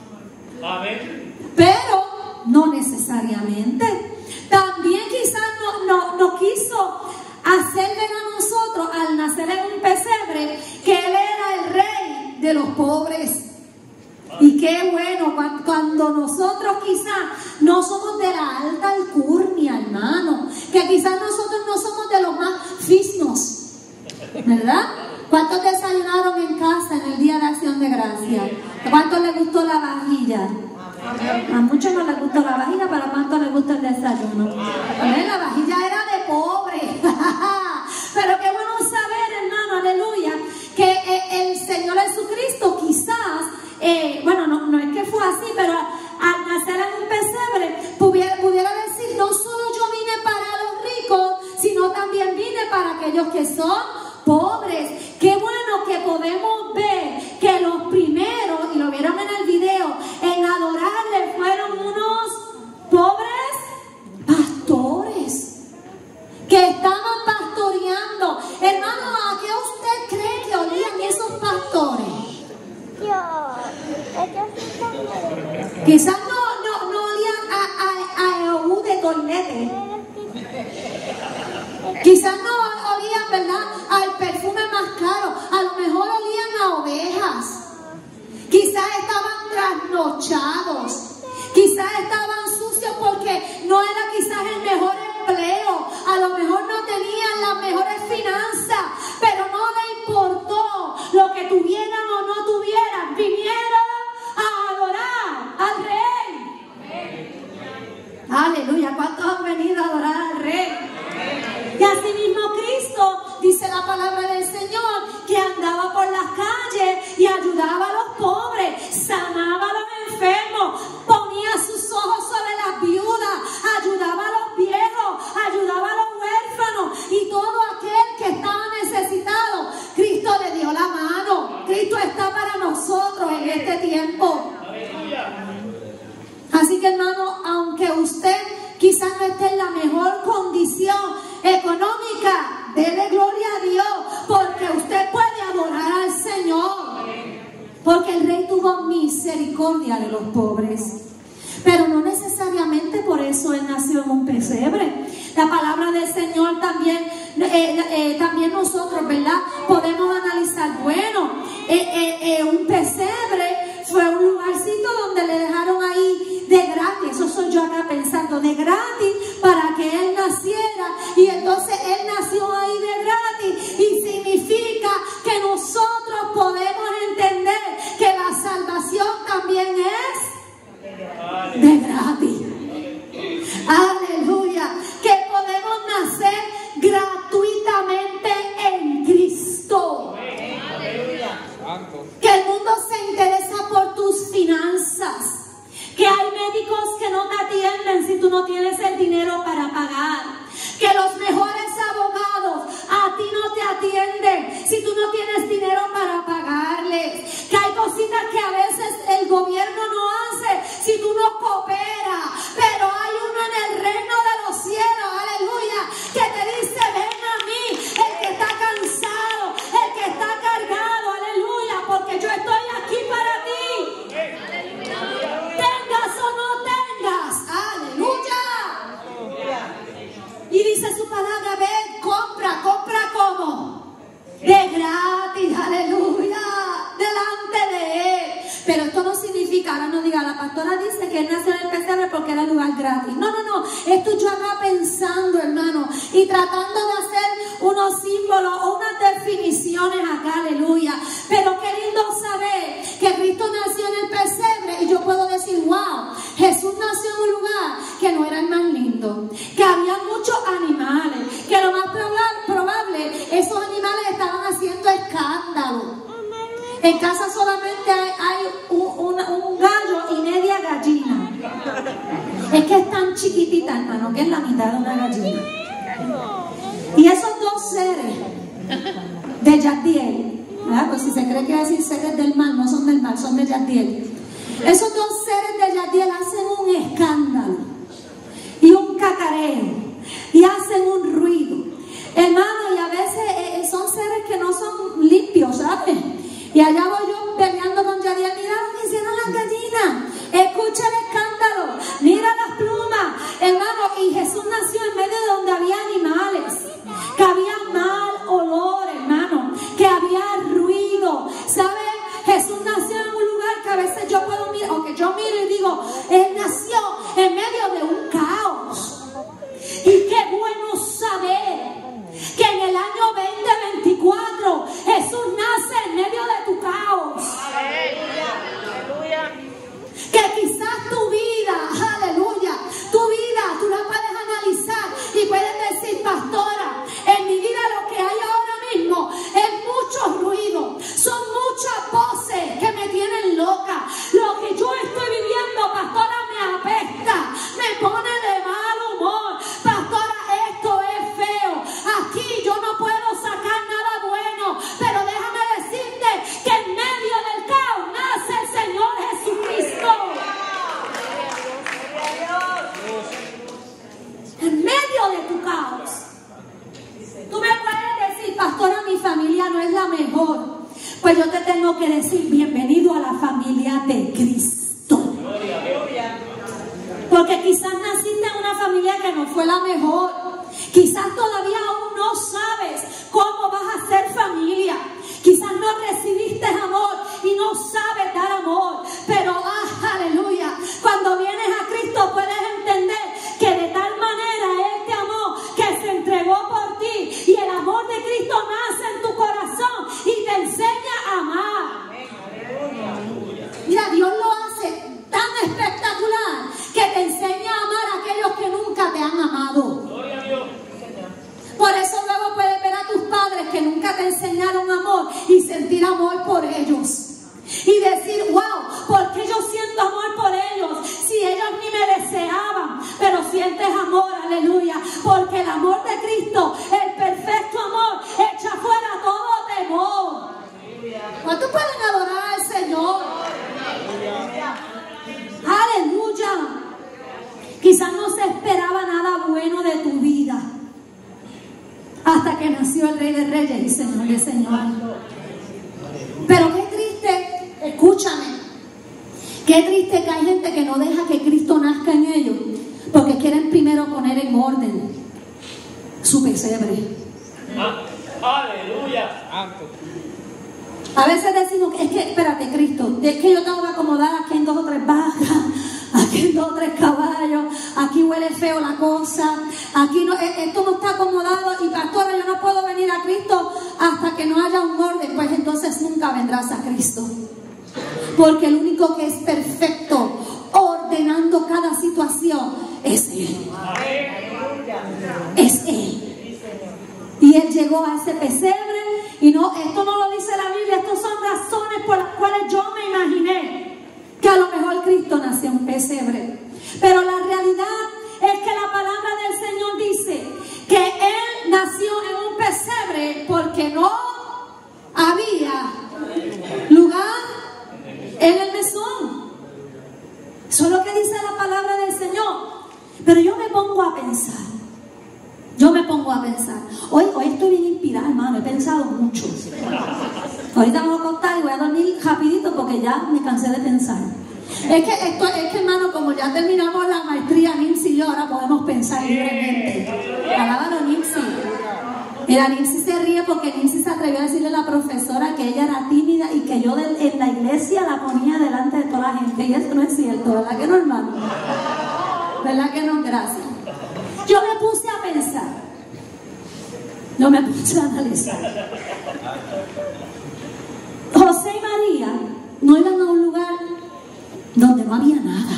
Pero no necesariamente. También quizás no quiso hacer ver a nosotros, al nacer en un pesebre, que Él era el Rey de los pobres. Y qué bueno cuando nosotros quizás no somos de la alta alcurnia, hermano, que quizás nosotros no somos de los más fisnos, ¿verdad? ¿Cuántos desayunaron en casa en el Día de Acción de Gracia? ¿A cuántos les gustó la vajilla? A muchos no les gustó la vajilla, pero ¿a cuántos les gusta el desayuno? La vajilla era de pobre. Pero qué bueno saber, hermano, aleluya, que el Señor Jesucristo quizás, bueno, no es que fue así, pero al nacer en un pesebre pudiera decir: no solo yo vine para los ricos, sino aquellos que son pobres. Qué bueno que podemos ver que los primeros, y lo vieron en el video, en adorarle fueron unos pobres pastores que estaban pastoreando. Hermano, ¿a qué usted cree que olían esos pastores? Quizás no olían a Ehud de Tornete. Quizás no olían, ¿verdad?, al perfume más caro. A lo mejor olían a ovejas. Quizás estaban trasnochados. Quizás estaban sucios porque no era quizás el mejor empleo. A lo mejor no tenían las mejores finanzas, pero no le importó lo que tuvieran o no tuvieran. Vinieron a adorar al Rey. Aleluya. ¿Cuántos han venido a adorar al Rey? Y así mismo Cristo, dice la palabra del Señor, que andaba por las calles y ayudaba a los pobres, sanaba a los enfermos, ponía sus ojos sobre las viudas, ayudaba a los viejos, ayudaba a los huérfanos y todo aquel que estaba necesitado. Cristo le dio la mano. Cristo está para nosotros en este tiempo. Así que, hermano, aunque usted quizás no esté en la mejor condición económica, dele gloria a Dios, porque usted puede adorar al Señor, porque el Rey tuvo misericordia de los pobres. Pero no necesariamente por eso Él nació en un pesebre. La palabra del Señor también nosotros, ¿verdad?, podemos analizar. Bueno, un pesebre fue un lugarcito donde le dejaron ahí de gratis. Eso soy yo acá pensando, de gratis, para que Él naciera. Y entonces Él nació ahí de gratis. Y significa que nosotros podemos entender que la salvación también es de gratis. Aleluya. Que podemos nacer gratuitamente en Cristo. Que el mundo se interesa por tus finanzas. Que hay médicos que no te atienden si tú no tienes el dinero para pagar. Que los mejores abogados a ti no te atienden si tú no tienes dinero para pagarles. Que hay cositas que a veces el gobierno no hace si tú no cooperas. Pero hay uno en el reino de los cielos, aleluya, que te dice: ven a mí, el que está cansado, el que está cargado, aleluya, porque yo estoy aquí para ti. Tengas o no tengas, aleluya. Y dice su palabra: ven, compra ¿cómo? De gratis, aleluya, delante de Él. Pero esto no significa, ahora no diga, la pastora dice que Él nació en el pesebre porque era lugar gratis. No, esto yo acá pensando, hermano, y tratando de hacer unos símbolos o unas definiciones acá, aleluya. Pero queriendo saber que Cristo nació en el pesebre, y yo puedo decir: wow, Jesús nació en un lugar que no era el más lindo, que había muchos animales, que lo más probable, esos animales estaban haciendo escándalo. En casa solamente hay un gallo y media gallina. Es que es tan chiquitita, hermano, que es la mitad de una gallina. Y esos dos seres de Yadiel, ¿verdad? Pues si se cree que decir seres del mal, no son del mal, son de Yadiel. Esos dos seres de Yadiel hacen un escándalo y un cacareo y hacen un ruido, hermano, y a veces son seres que no son limpios, ¿sabes? Y allá voy yo peleando con Yadiel: mira lo que hicieron las gallinas, escucha el escándalo, mira las plumas, hermano. Y Jesús nació en medio de donde había animales, que había mal olor, hermano, que había ruido, ¿sabes? Jesús nació en un lugar que a veces yo puedo mirar, o que yo miro y digo: Él nació en medio la mejor. Pues yo te tengo que decir, bienvenido a la familia de Cristo. Porque quizás naciste en una familia que no fue la mejor. Quizás todavía aún no sabes cómo vas a ser familia. Quizás no recibiste amor y no sabes dar amor. Pero, aleluya, cuando vienes a Cristo puedes entender que de tal manera Él te amó, que se entregó por ti. Y el amor de Cristo nace en tu corazón y te enseña a amar. Mira, Dios lo hace tan espectacular que te enseña a amar a aquellos que nunca te han amado. Por eso luego puedes ver a tus padres que nunca te enseñaron amor y sentir amor por ellos. Y decir, wow, ¿por qué yo siento amor por ellos? Si ellos ni me deseaban, pero sientes amor, aleluya. Porque el amor de Cristo, el perfecto amor, echa fuera todo temor. ¿Cuántos pueden adorar al Señor? Aleluya. Quizás no se esperaba nada bueno de tu vida hasta que nació el Rey de Reyes y Señor de Señores. Pero qué triste, escúchame, qué triste que hay gente que no deja que Cristo nazca en ellos porque quieren primero poner en orden su pesebre. Aleluya. A veces decimos, es que, espérate, Cristo, es que yo tengo que acomodar aquí en 2 o 3 vacas, aquí en 2 o 3 caballos, aquí huele feo la cosa, aquí no, esto no está acomodado y pastora, yo no puedo venir a Cristo hasta que no haya un orden. Pues entonces nunca vendrás a Cristo, porque el único que es perfecto ordenando cada situación es Él. Es Él. Y Él llegó a ese pesebre. Y no, esto no lo dice la Biblia, estas son razones por las cuales yo me imaginé que a lo mejor Cristo nació en un pesebre. Pero la realidad es que la palabra del Señor dice que Él nació en un pesebre porque no había lugar en el mesón. Eso es lo que dice la palabra del Señor. Pero yo me pongo a pensar. Hoy estoy bien inspirada, hermano, he pensado mucho. Ahorita me voy a acostar y voy a dormir rapidito porque ya me cansé de pensar. Es que hermano, como ya terminamos la maestría, Nimsi y yo, ahora podemos pensar libremente. Alábalo, Nimsi. Mira, Nimsi se ríe porque Nimsi se atrevió a decirle a la profesora que ella era tímida y que yo en la iglesia la ponía delante de toda la gente. Y eso no es cierto, ¿verdad que no, hermano? ¿Verdad que no? Gracias. Yo me puse a pensar, no me puse a analizar. José y María no iban a un lugar donde no había nada.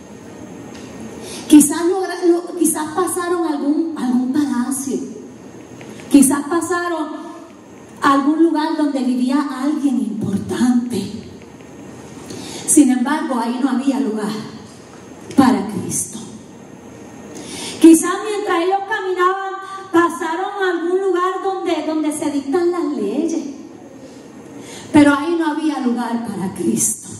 Quizás pasaron algún palacio, quizás pasaron a algún lugar donde vivía alguien importante. Sin embargo, ahí no había lugar para Cristo. Quizás mientras ellos caminaban pasaron a algún lugar donde se dictan las leyes, pero ahí no había lugar para Cristo.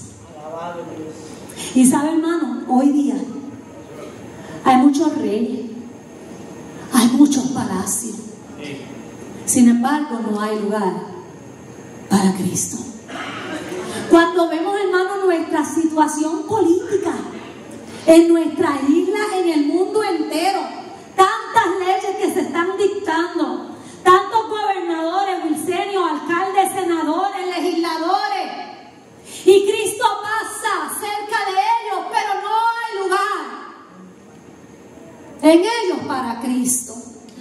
Y sabe, hermano, hoy día hay muchos reyes, hay muchos palacios, sin embargo no hay lugar para Cristo. Cuando vemos, hermano, nuestra situación política en nuestra isla, en el mundo entero, tantas leyes que se están dictando, tantos gobernadores, Wilsenio, alcaldes, senadores, legisladores, y Cristo pasa cerca de ellos, pero no hay lugar en ellos para Cristo.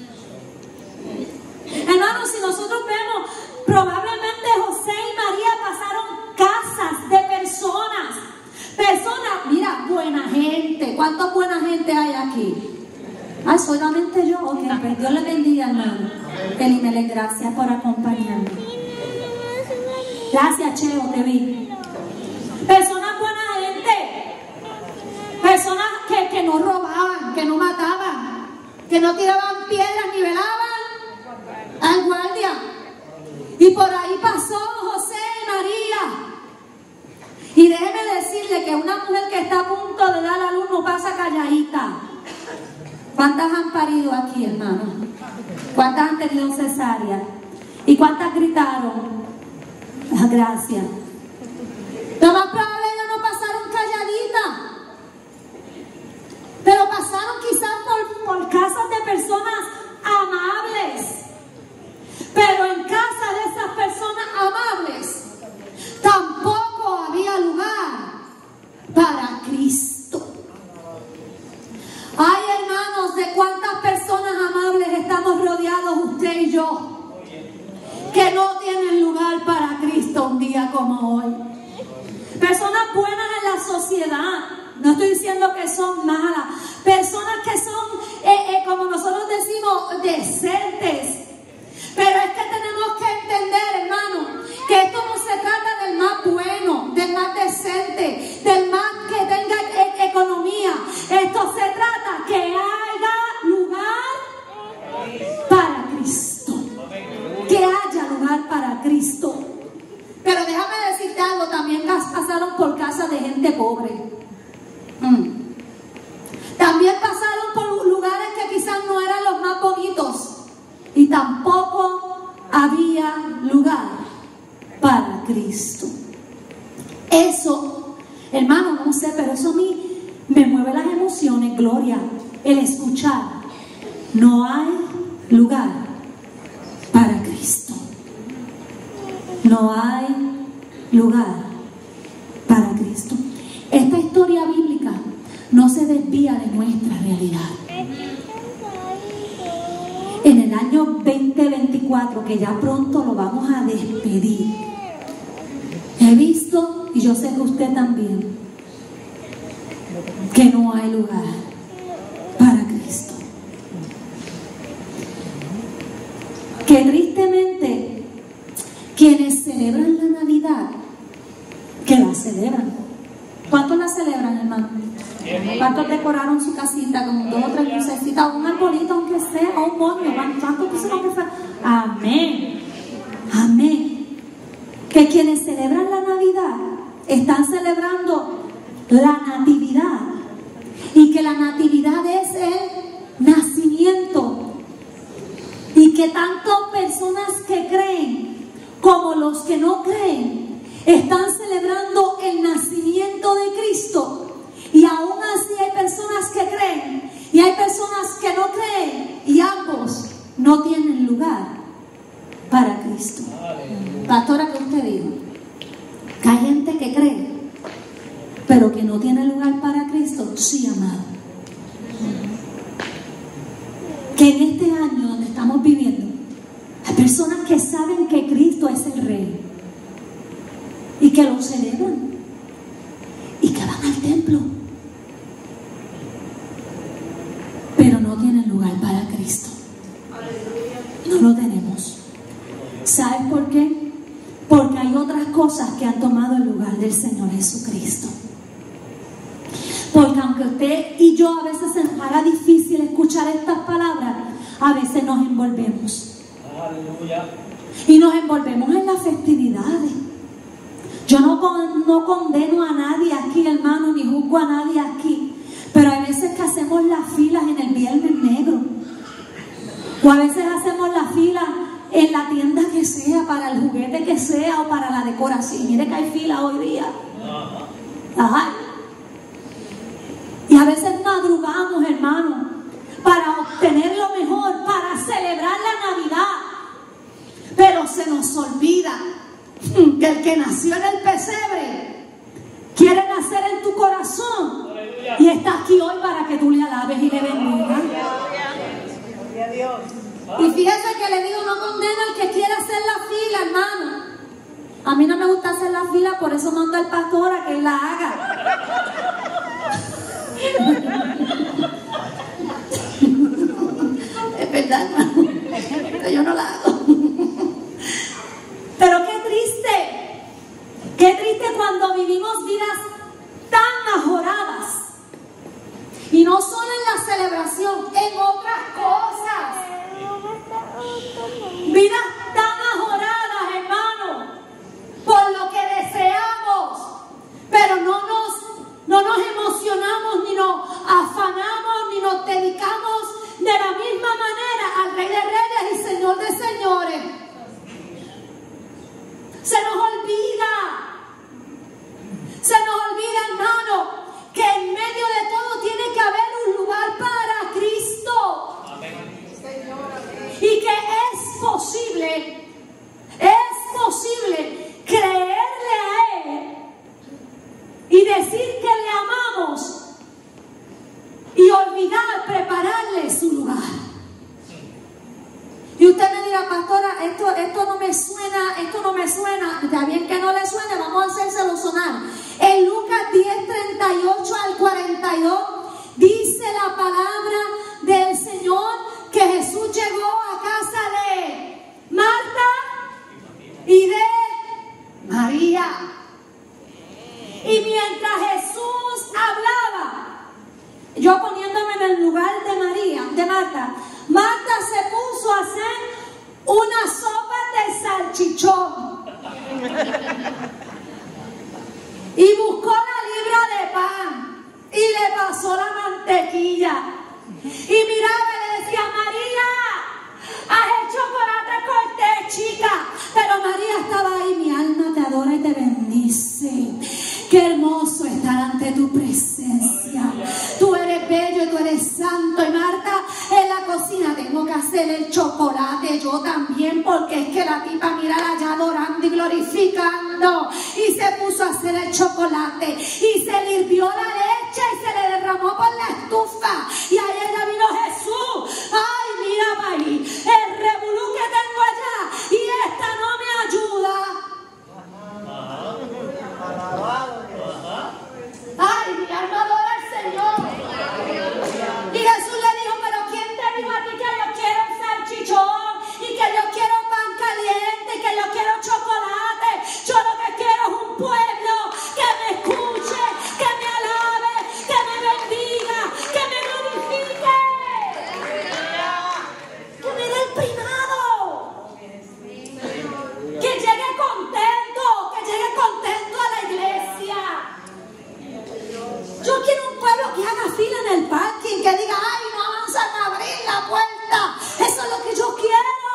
Hermanos, si nosotros vemos, probablemente José y María pasaron casas de personas, mira, buena gente. ¿Cuánta buena gente hay aquí? Ay, solamente yo. Ok, pues Dios le bendiga, hermano. Eli, me le gracias por acompañarme. Gracias, Cheo, te vi. Personas buena gente. Personas que no robaban, que no mataban, que no tiraban piedras ni velaban al guardia. Y por ahí pasó José y María. Y déjeme decirle que una mujer que está a punto de dar a luz no pasa calladita. ¿Cuántas han parido aquí, hermano? ¿Cuántas han tenido cesárea? ¿Y cuántas gritaron? Gracias. Lo más probable ellos no pasaron calladitas, pero pasaron quizás por casas de personas amables. Pero en casa de esas personas amables tampoco había lugar para Cristo. Ay, hermanos, de cuántas personas amables estamos rodeados usted y yo, que no tienen lugar para Cristo un día como hoy. Personas buenas en la sociedad, no estoy diciendo que son malas, personas que son, como nosotros decimos, decentes. Pero es que tenemos que entender, hermano, que esto no se trata del más bueno, del más decente, del más que tenga economía. Esto se trata que haya lugar para Cristo. Que haya lugar para Cristo. Pero déjame decirte algo, también pasaron por casa de gente pobre. También pasaron por lugares que quizás no eran los más bonitos. Y tampoco había lugar para Cristo. Eso, hermano, no sé, pero eso a mí me mueve las emociones, gloria, el escuchar. No hay lugar para Cristo. No hay lugar para Cristo. Esta historia bíblica no se desvía de nuestra realidad. En el año 2024, que ya pronto lo vamos a despedir, he visto, y yo sé que usted también, que no hay lugar para Cristo. Que tristemente quienes celebran la Navidad, que la celebran, ¿cuántos la celebran, hermano? ¿Cuántos decoraron su casita con 2 o 3 lucecitas, un arbolito aunque sea, o un moño? ¿Cuántos pusieron que fuera? Amén, amén. Que quienes celebran la Navidad están celebrando la natividad, y que la natividad es el nacimiento, y que tanto personas que creen como los que no creen están celebrando el nacimiento de Cristo. Y aún así hay personas que creen y hay personas que no creen, y ambos no tienen lugar para Cristo. Pastora, ¿qué usted dijo? Que hay gente que cree pero que no tiene lugar para Cristo. Sí, amado. Que en este año donde estamos viviendo hay personas que saben que Cristo es el Rey y que lo celebran y que van al templo, pero no tienen lugar para Cristo. No lo tenemos. ¿Sabes por qué? Porque hay otras cosas que han tomado el lugar del Señor Jesucristo. Porque aunque usted y yo a veces se nos haga difícil escuchar estas palabras, a veces nos envolvemos. Aleluya. Y nos envolvemos en las festividades. Yo no condeno a nadie aquí, hermano, ni juzgo a nadie aquí. Pero hay veces que hacemos las filas en el Viernes Negro. O a veces hacemos las filas en la tienda que sea, para el juguete que sea o para la decoración. Mire que hay fila hoy día. Ajá. Y a veces madrugamos, hermano, para obtener lo mejor, para celebrar la Navidad. Pero se nos olvida que el que nació en el pesebre quiere nacer en tu corazón. Y está aquí hoy para que tú le alabes y le bendigas. Y fíjese que le digo, no condena al que quiera hacer la fila, hermano. A mí no me gusta hacer la fila, por eso mando al pastor a que la haga. Es verdad, hermano, pero yo no la hago. Pero qué triste cuando vivimos vidas tan mejoradas, y no solo en la celebración, en otras cosas. Vidas tan mejoradas, hermano, por lo que deseamos, pero no nos emocionamos, ni nos afanamos, ni nos dedicamos de la misma manera al Rey de Reyes y Señor de Señores. esto no me suena, está bien que no le suene, vamos a hacérselo sonar. En Lucas 10, 38 al 42, dice la palabra del Señor que Jesús llegó a casa de Marta y de María. Y mientras Jesús hablaba, yo poniéndome en el lugar de Marta, Marta se puso a hacer una sopa de salchichón y buscó la libra de pan y le pasó la mantequilla y miraba y le decía: María, haz el chocolate cortés, chica. Pero María estaba ahí: mi alma te adora y te bendice. Qué hermoso estar ante tu presencia. Tú eres bello y tú eres santo. Y Marta en la cocina: tengo que hacer el chocolate yo también, porque es que la tipa, mírala allá adorando y glorificando. Y se puso a hacer el chocolate y se le hirvió la leche y se le derramó por la estufa. Y ahí ella vino: Jesús, ay, mira para ahí el revolú que tengo allá y esta no me ayuda. Ay, mi alma adora al Señor. Y Jesús le dijo: pero ¿quién te dijo a ti que yo quiero un salchichón y que yo quiero pan caliente y que yo quiero chocolate? Yo lo que quiero es un pueblo que me escuche, que me alabe, que me bendiga, que me glorifique, que me dé el primado, que llegue contento a la iglesia. Yo quiero un pueblo que haga fila en el parking, que diga: ay, no avanzan a abrir la puerta. Eso es lo que yo quiero.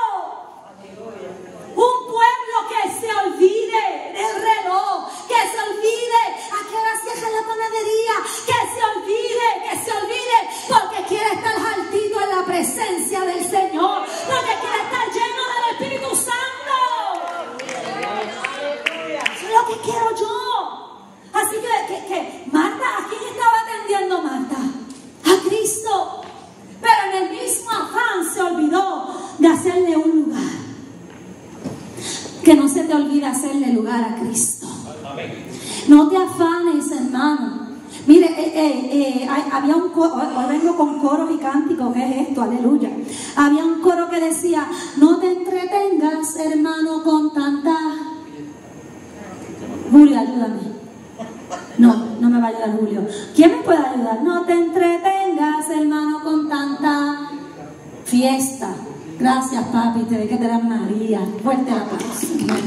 Un pueblo que se olvide del reloj, que se olvide a qué hora cierra la panadería, que se olvide, porque quiere estar altito en la presencia del Señor, porque quiere estar lleno del Espíritu Santo. Eso es lo que quiero yo. Así que Marta, ¿a quién estaba atendiendo Marta? A Cristo. Pero en el mismo afán se olvidó de hacerle un lugar. Que no se te olvide hacerle lugar a Cristo. No te afanes, hermano. Mire, había un coro, hoy vengo con coros y cánticos, ¿qué es esto? Aleluya. Había un coro que decía: no te entretengas, hermano, con tanta... Julio, ayúdame. No me va a ayudar Julio. ¿Quién me puede ayudar? No te entretengas, hermano, con tanta fiesta. Gracias, papi. Te ve que te das María. Fuerte el aplauso.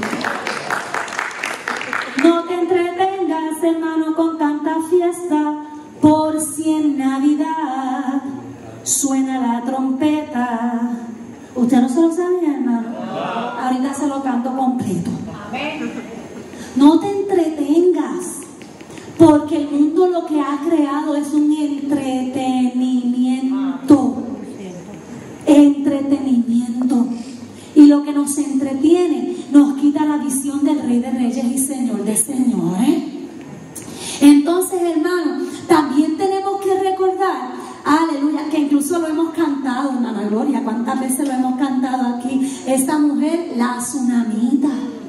No te entretengas, hermano, con tanta fiesta, por si en Navidad suena la trompeta. ¿Usted no se lo sabía, hermano? Ahorita se lo canto completo. No te entretengas, porque el mundo lo que ha creado es un entretenimiento. Entretenimiento. Y lo que nos entretiene nos quita la visión del Rey de Reyes y Señor de Señores. Entonces, hermano, también tenemos que recordar, aleluya, que incluso lo hemos cantado, hermana Gloria, ¿cuántas veces lo hemos cantado aquí? Esta mujer, la tsunamita.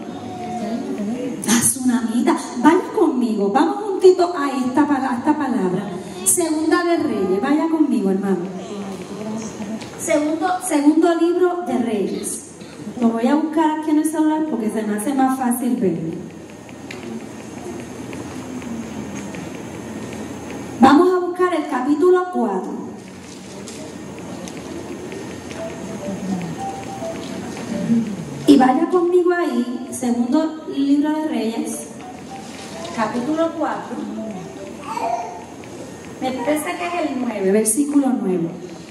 La tsunamita. Vaya conmigo, vamos juntito a esta palabra. Segunda de Reyes, vaya conmigo, hermano. Segundo libro de Reyes. Lo voy a buscar aquí en el celular porque se me hace más fácil verlo. Vamos a buscar el capítulo 4. Y vaya conmigo ahí, segundo libro de Reyes, capítulo 4. Me parece que es el 9, versículo 9.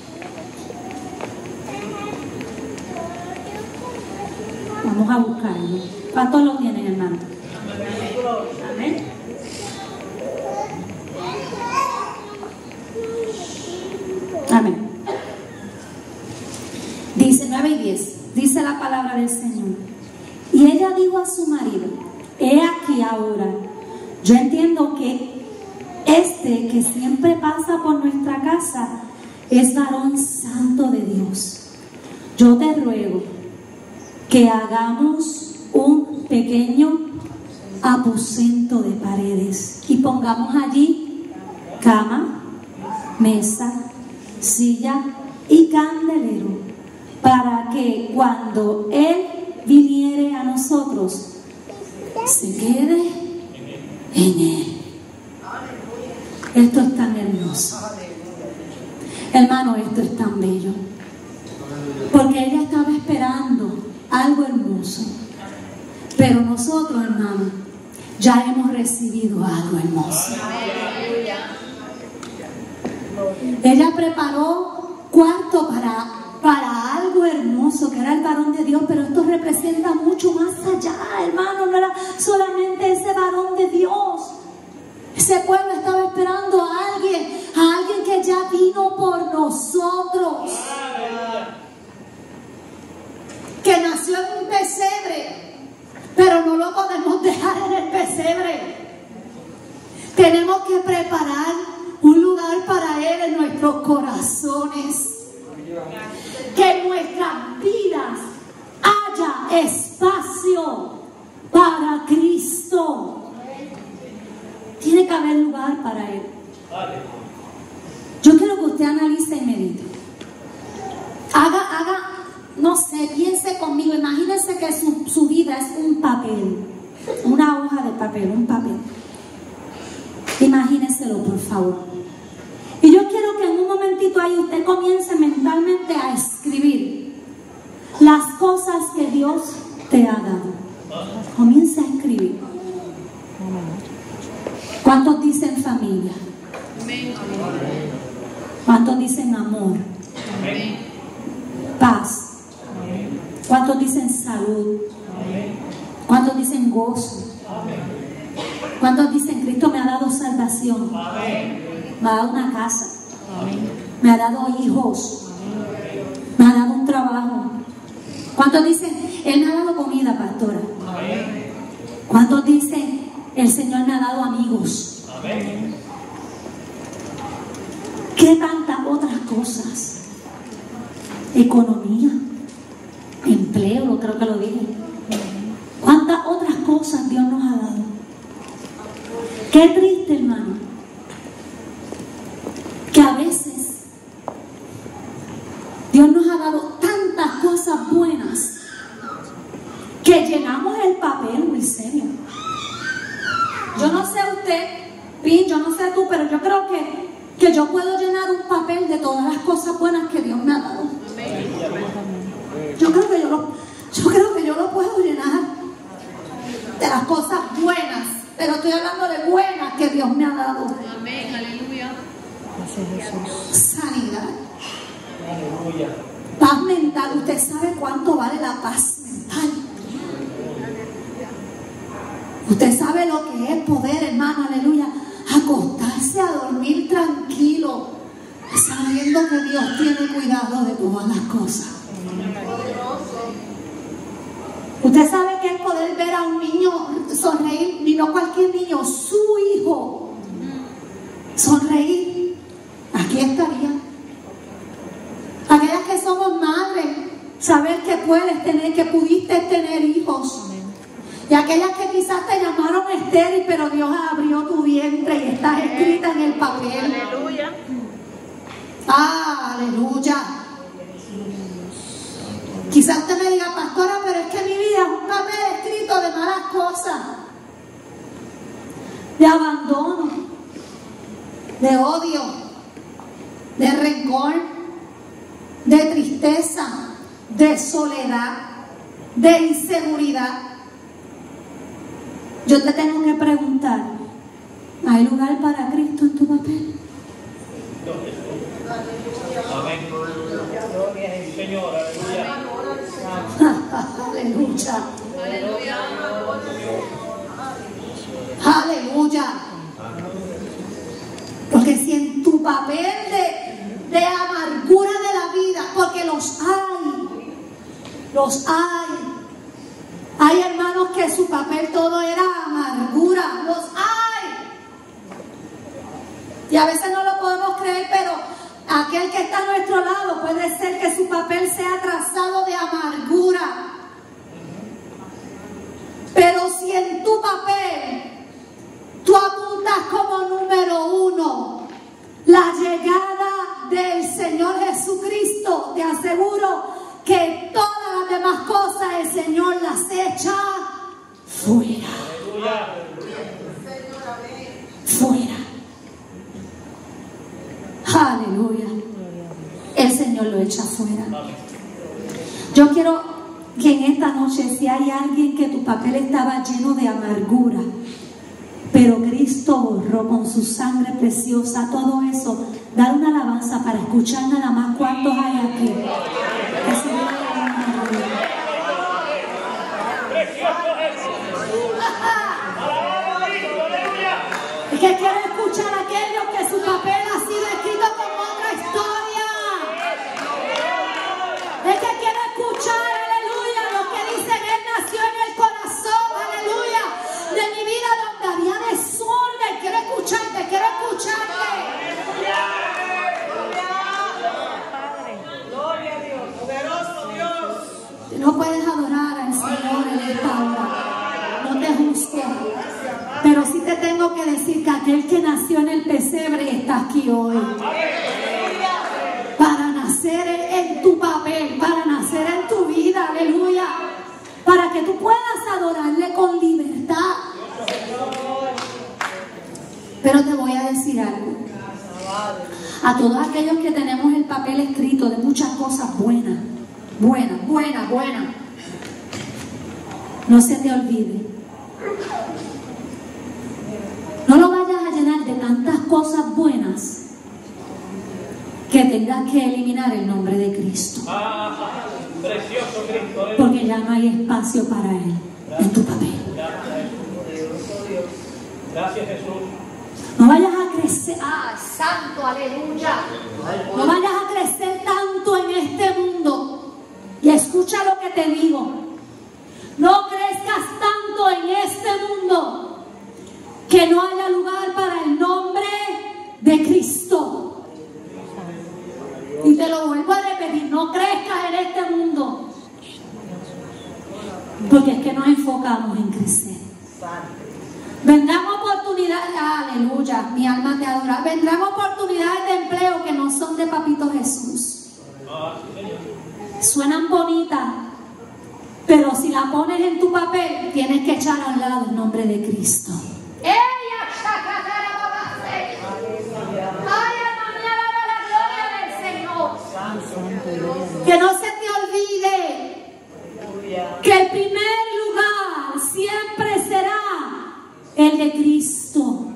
Vamos a buscarlo. ¿Cuántos lo tienen, hermano? Amén. Amén. Dice 9 y 10. Dice la palabra del Señor. Y ella dijo a su marido: he aquí ahora, yo entiendo que este que siempre pasa por nuestra casa es varón santo de Dios. Yo te ruego que hagamos un pequeño aposento de paredes y pongamos allí cama, mesa, silla y candelero, para que cuando Él viniere a nosotros se quede en Él. Esto es tan hermoso, hermano, esto es tan bello, porque ella estaba esperando algo hermoso, pero nosotros, hermano, ya hemos recibido algo hermoso. Ella preparó cuarto para algo hermoso, que era el varón de Dios, pero esto representa mucho más allá, hermano. No era solamente ese varón de Dios. Ese pueblo estaba esperando a alguien que ya vino por nosotros, que nació en un pesebre, pero no lo podemos dejar en el pesebre. Tenemos que preparar un lugar para Él en nuestros corazones, que en nuestras vidas haya espacio para Cristo. Tiene que haber lugar para Él. Yo quiero que usted analice y medite. No sé, piense conmigo. Imagínese que su vida es un papel, una hoja de papel, un papel. Imagíneselo, por favor. Y yo quiero que en un momentito ahí usted comience mentalmente a escribir las cosas que Dios te ha dado. Comience a escribir. ¿Cuántos dicen familia? ¿Cuántos dicen amor? Paz. ¿Cuántos dicen salud? ¿Cuántos dicen gozo? ¿Cuántos dicen Cristo me ha dado salvación? Me ha dado una casa. Me ha dado hijos. Me ha dado un trabajo. ¿Cuántos dicen Él me ha dado comida, pastora? ¿Cuántos dicen el Señor me ha dado amigos? ¿Qué tantas otras cosas? Economía, empleo, creo que lo dije. ¿Cuántas otras cosas Dios nos ha dado? Qué triste, hermano, que a veces Dios nos ha dado tantas cosas buenas que llenamos el papel muy serio. Yo no sé usted, Pin, yo no sé tú, pero yo creo que yo puedo llenar un papel de todas las cosas buenas que Dios me ha dado. Yo creo que yo lo puedo llenar de las cosas buenas, pero estoy hablando de buenas que Dios me ha dado. Amén, aleluya. Sanidad. Paz mental. ¿Usted sabe cuánto vale la paz mental? Usted sabe lo que es poder, hermano, aleluya, acostarse a dormir tranquilo, sabiendo que Dios tiene cuidado de todas las cosas. Usted sabe que es poder ver a un niño sonreír, y no cualquier niño, su hijo sonreír. Aquí estaría. Aquellas que somos madres, saber que puedes tener, que pudiste tener hijos. Y aquellas que quizás te llamaron estéril, pero Dios abrió tu vientre y estás escrita en el papel. Aleluya. Aleluya. Quizás usted me diga, pastora, pero es que mi vida es un papel escrito de malas cosas, de abandono, de odio, de rencor, de tristeza, de soledad, de inseguridad. Yo te tengo que preguntar, ¿hay lugar para Cristo en tu papel? Amén. Señor, Aleluya. Aleluya. Aleluya. Porque si en tu papel de amargura de la vida, porque los hay. Hay hermanos que su papel todo era amargura, los hay. Y a veces no lo podemos creer, pero aquel que está a nuestro lado puede ser que su papel sea trazado de amargura. te aseguro que todas las demás cosas el Señor las echa fuera. Fuera. Aleluya. El Señor lo echa fuera. Yo quiero que en esta noche, si hay alguien que tu papel estaba lleno de amargura, pero Cristo borró con su sangre preciosa todo eso, dar una alabanza para escuchar nada más. ¿Cuántos hay aquí? Que se den la es que quiero escuchar a aquellos que su papel ha sido escrito con otra historia. Es que quiero escuchar, aleluya, lo que dicen, Él nació en el corazón, aleluya, de mi vida donde había desorden. Quiero escucharte, quiero escucharte. Gloria a Dios, poderoso Dios. No puedes adorar al Señor en esta hora. No te juzgo. Pero sí te tengo que decir que aquel que nació en el pesebre está aquí hoy. Para nacer en tu papel, para nacer en tu vida, aleluya. Para que tú puedas adorarle con libertad. Pero te voy a decir algo. A todos aquellos que tenemos el papel escrito de muchas cosas buenas, buenas, no se te olvide. No lo vayas a llenar de tantas cosas buenas que tengas que eliminar el nombre de Cristo. Precioso Cristo. Porque ya no hay espacio para Él en tu papel. Gracias, Jesús. No vayas a crecer. Santo, aleluya. No vayas a crecer tanto en este mundo. Y escucha lo que te digo. No crezcas tanto en este mundo que no haya lugar para el nombre de Cristo. Y te lo vuelvo a repetir, no crezcas en este mundo, porque es que nos enfocamos en crecer. Vendrán oportunidades, aleluya, mi alma te adora. Vendrán oportunidades de empleo que no son de Papito Jesús. Suenan bonitas, pero si la pones en tu papel, tienes que echar al lado el nombre de Cristo. Que no se te olvide que el primer lugar siempre será el de Cristo.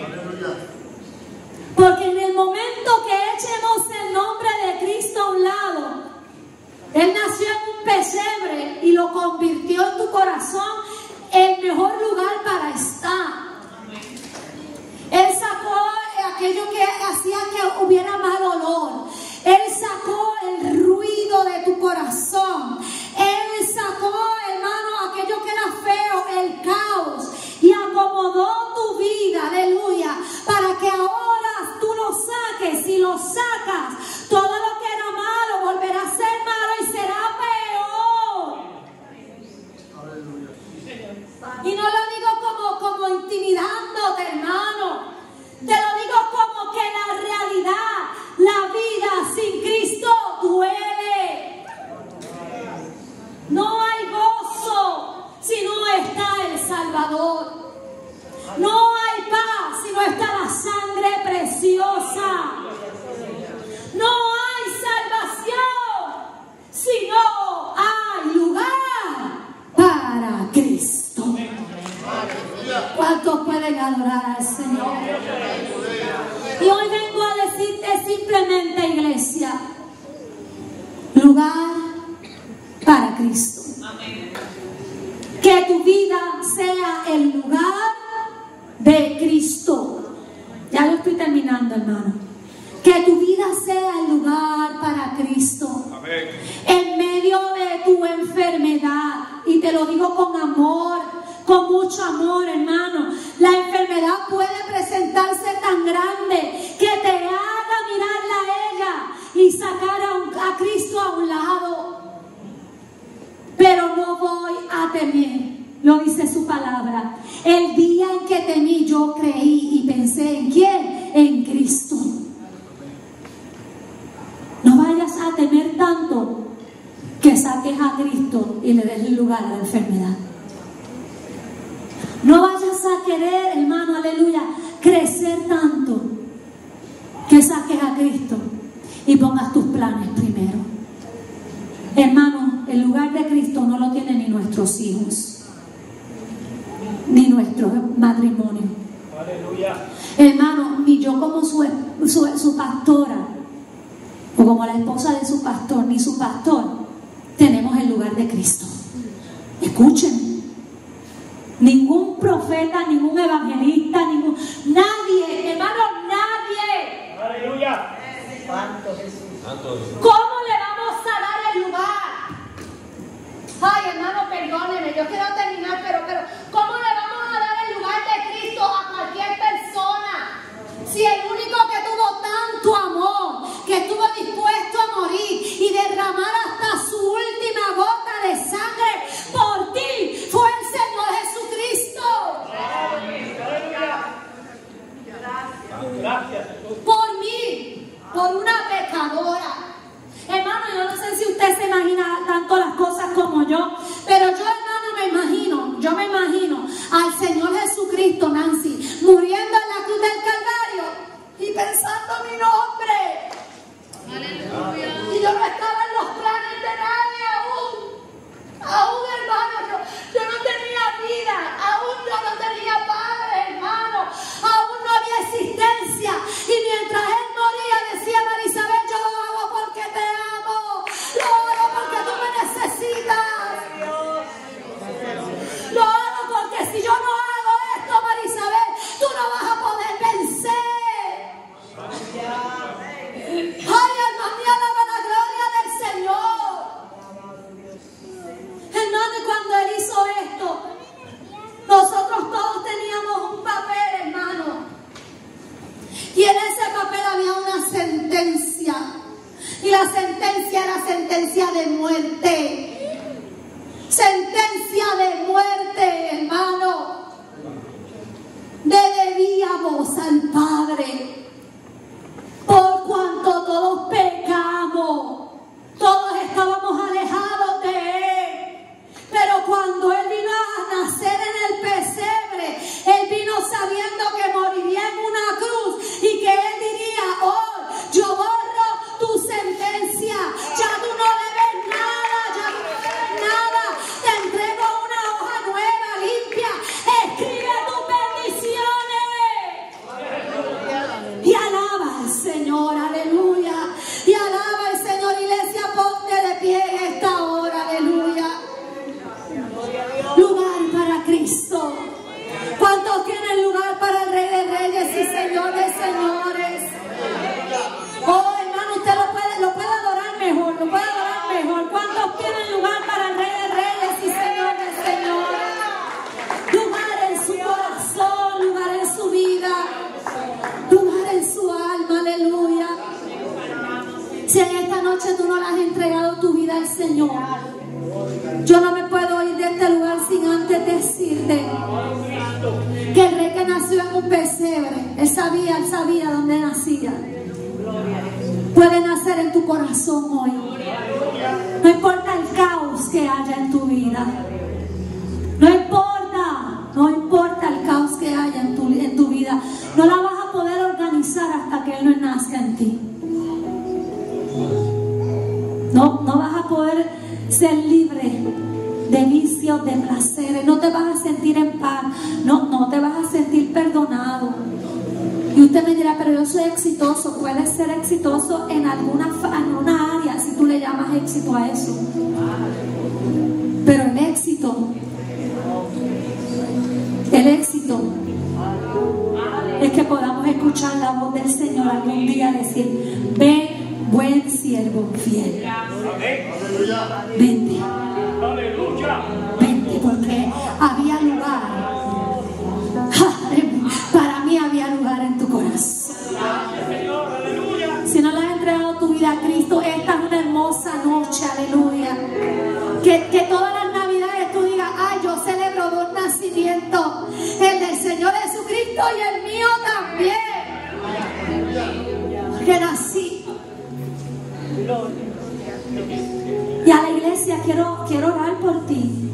Porque en el momento que echemos el nombre de Cristo a un lado, Él nació en un pesebre y lo convirtió en tu corazón el mejor lugar para estar. Él sacó aquello que hacía que hubiera mal olor. Él sacó el ruido de tu corazón. Él sacó, hermano, aquello que era feo, el caos, y acomodó tu vida, aleluya, para que ahora tú lo saques. Si lo sacas, todo lo que era malo volverá a ser malo y será peor. Y no lo digo como intimidándote, hermano. Te lo digo como que la realidad, la vida sin Cristo duele. No hay gozo si no está el Salvador. No hay paz si no está la sangre preciosa. No hay salvación si no hay lugar para Cristo. ¿Cuántos pueden adorar al Señor? Y hoy vengo a decirte simplemente, iglesia, lugar para Cristo. Que tu vida sea el lugar de Cristo. Ya lo estoy terminando, hermano. Que tu vida sea el lugar para Cristo. Amén. En medio de tu enfermedad, y te lo digo con amor, con mucho amor, hermano. La enfermedad puede presentarse tan grande que te haga mirarla a ella y sacar a Cristo a un lado. Pero no voy a temer, lo dice su palabra. El día en que temí, yo creí y pensé ¿en quién? En Cristo. No vayas a temer tanto que saques a Cristo y le des lugar a la enfermedad. No vayas a querer, hermano, aleluya, crecer tanto que saques a Cristo y pongas tus planes primero. Hermano, el lugar de Cristo no lo tienen ni nuestros hijos, ni nuestro matrimonio. Aleluya. Hermano, ni yo como su pastora, o como la esposa de su pastor, ni su pastor, tenemos el lugar de Cristo. Escuchen, ningún profeta, ningún evangelista, nadie, hermano, nadie. Aleluya. ¿Cómo le vamos a dar el lugar? Ay, hermano, perdóneme, yo quiero terminar, pero ¿cómo le vamos a dar el lugar de Cristo a cualquier persona? Si el único que tuvo tanto amor, que estuvo dispuesto a morir y derramar hasta su última gota de sangre por ti, fue el Señor Jesucristo. Gracias, Jesús. Por mí, por una pecadora. Hermano, yo no sé si usted se imagina tanto las cosas como yo, pero yo, hermano, yo me imagino al Señor Jesucristo, Nancy, muriendo en la cruz del Calvario y pensando mi nombre. Aleluya. Y yo no estaba en los planes de nadie aún, hermano, yo no tenía vida, aún yo no tenía padre, hermano, aún no había existencia. Y mientras él moría decía: Marisabel, yo lo hago porque te amo, lo hago porque tú me necesitas, lo hago porque si yo no hago esto, Marisabel, tú no vas a poder vencer. Ay, hermano, alaba la gloria del Señor. Hermano, y cuando él hizo esto, nosotros todos teníamos un papel, hermano, y en ese papel había una sentencia, y la sentencia era sentencia de muerte. Sentencia de muerte, hermano. Debíamos al Padre, por cuanto todos pecamos, todos estábamos alejados de Él. Pero cuando Él vino a nacer en el pesebre, Él vino sabiendo que moriría en una cruz y que Él diría: oh, yo borro tu sentencia, ya tú no debes nada, ya tú no debes nada, te entrego una hoja nueva, limpia, escribe tus bendiciones. Y alaba al Señor, aleluya, y alaba al Señor. Iglesia, ponte de pie en esta hora, aleluya. Lugar para Cristo. ¿Cuántos tienen lugar para el Rey de Reyes y Señor de Señores? Oh, hermano, usted lo puede adorar mejor, lo puede adorar mejor. ¿Cuántos tienen lugar para el Rey de Reyes y Señor de Señores? Lugar en su corazón, lugar en su vida, lugar en su alma, aleluya. Si en esta noche tú no le has entregado tu vida al Señor, yo no me puedo ir de este lugar sin antes decirte que el rey que nació en un pesebre, él sabía dónde nacía. Puede nacer en tu corazón hoy. No importa el caos que haya en tu vida. No importa el caos que haya en tu vida. No la vas a poder organizar hasta que Él no nazca en ti. No vas a poder ser libre de vicios, de placeres. No te vas a sentir en paz. No te vas a sentir perdonado. Y usted me dirá: pero yo soy exitoso. Puedes ser exitoso en alguna área, si tú le llamas éxito a eso. Pero el éxito es que podamos escuchar la voz del Señor algún día decir: ven, buen siervo fiel. Vente. Vente, porque había lugar. Para mí había lugar en tu corazón. Si no le has entregado tu vida a Cristo, esta es una hermosa noche, aleluya. Que todas las navidades tú digas: ay, yo celebro dos nacimientos, el del Señor Jesucristo y el mío también, que nací. Y a la iglesia quiero orar por ti.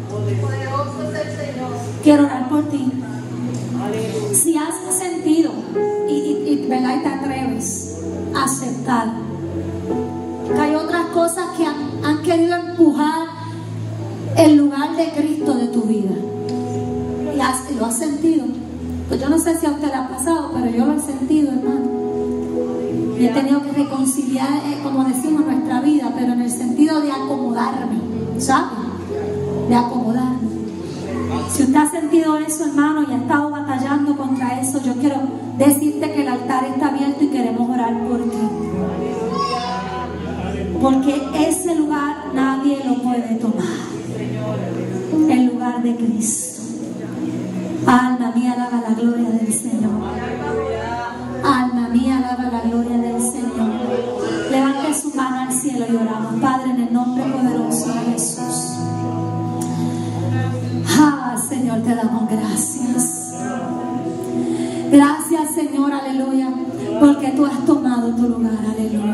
Quiero orar por ti. Si has sentido ¿verdad? Y te atreves a aceptar que hay otras cosas que han querido empujar el lugar de Cristo de tu vida, y lo has sentido, pues yo no sé si a usted le ha pasado, pero yo lo he sentido, hermano, y he tenido que reconciliar, como decimos, nuestra vida, pero en el sentido de acomodarme, ¿sabe? De acomodarme. Si usted ha sentido eso, hermano, y ha estado batallando contra eso, yo quiero decirte que el altar está abierto y queremos orar por ti. Porque ese lugar nadie lo puede tomar. El lugar de Cristo. Alma mía, alaba la gloria del Señor. Alma mía, alaba la gloria del Señor. Levante su mano al cielo y oramos. Padre, en el nombre poderoso de Jesús. Señor, te damos gracias. Gracias, Señor, aleluya, porque tú has tomado tu lugar, aleluya.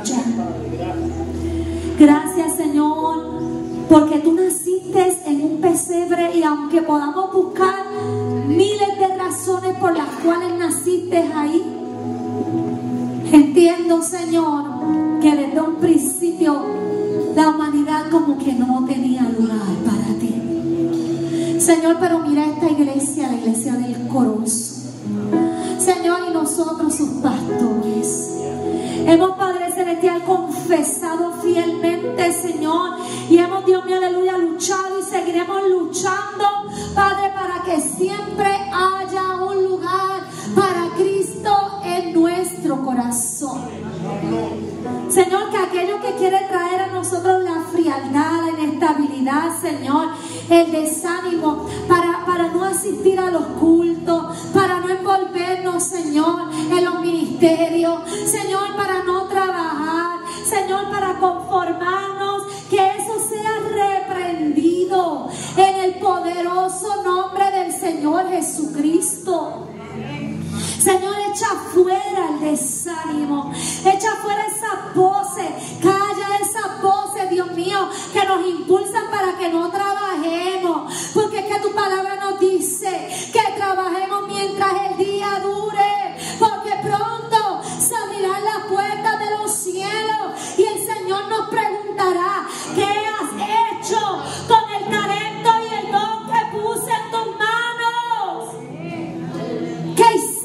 Gracias, Señor, porque tú naciste en un pesebre, y aunque podamos buscar miles de razones por las cuales naciste ahí, entiendo, Señor, que desde un principio la humanidad como que no tenía lugar para ti. Señor, pero mira esta iglesia, la iglesia del Corozo. Señor, y nosotros sus pastores hemos, Padre Celestial, confesado fielmente, Señor, y hemos, Dios mío, aleluya, luchado y seguiremos luchando, Padre, para que siempre haya un lugar para Cristo en nuestro corazón. Señor, que aquello que quiere traer a nosotros la frialdad, la inestabilidad, Señor, el desánimo, para no asistir a los cultos, para no envolvernos, Señor, en los ministerios, Señor, para no trabajar, Señor, para conformarnos, que eso sea reprendido en el poderoso nombre del Señor Jesucristo. Señor, echa fuera el desánimo, echa fuera esa pose, calla esa pose, Dios mío, que nos impulsan para que no trabajemos, porque es que tu palabra nos dice que trabajemos mientras el día dure, porque pronto se abrirán las puertas de los cielos y el Señor nos preguntará: ¿qué has hecho con el talento y el don que puse en tus manos? ¿Qué hiciste?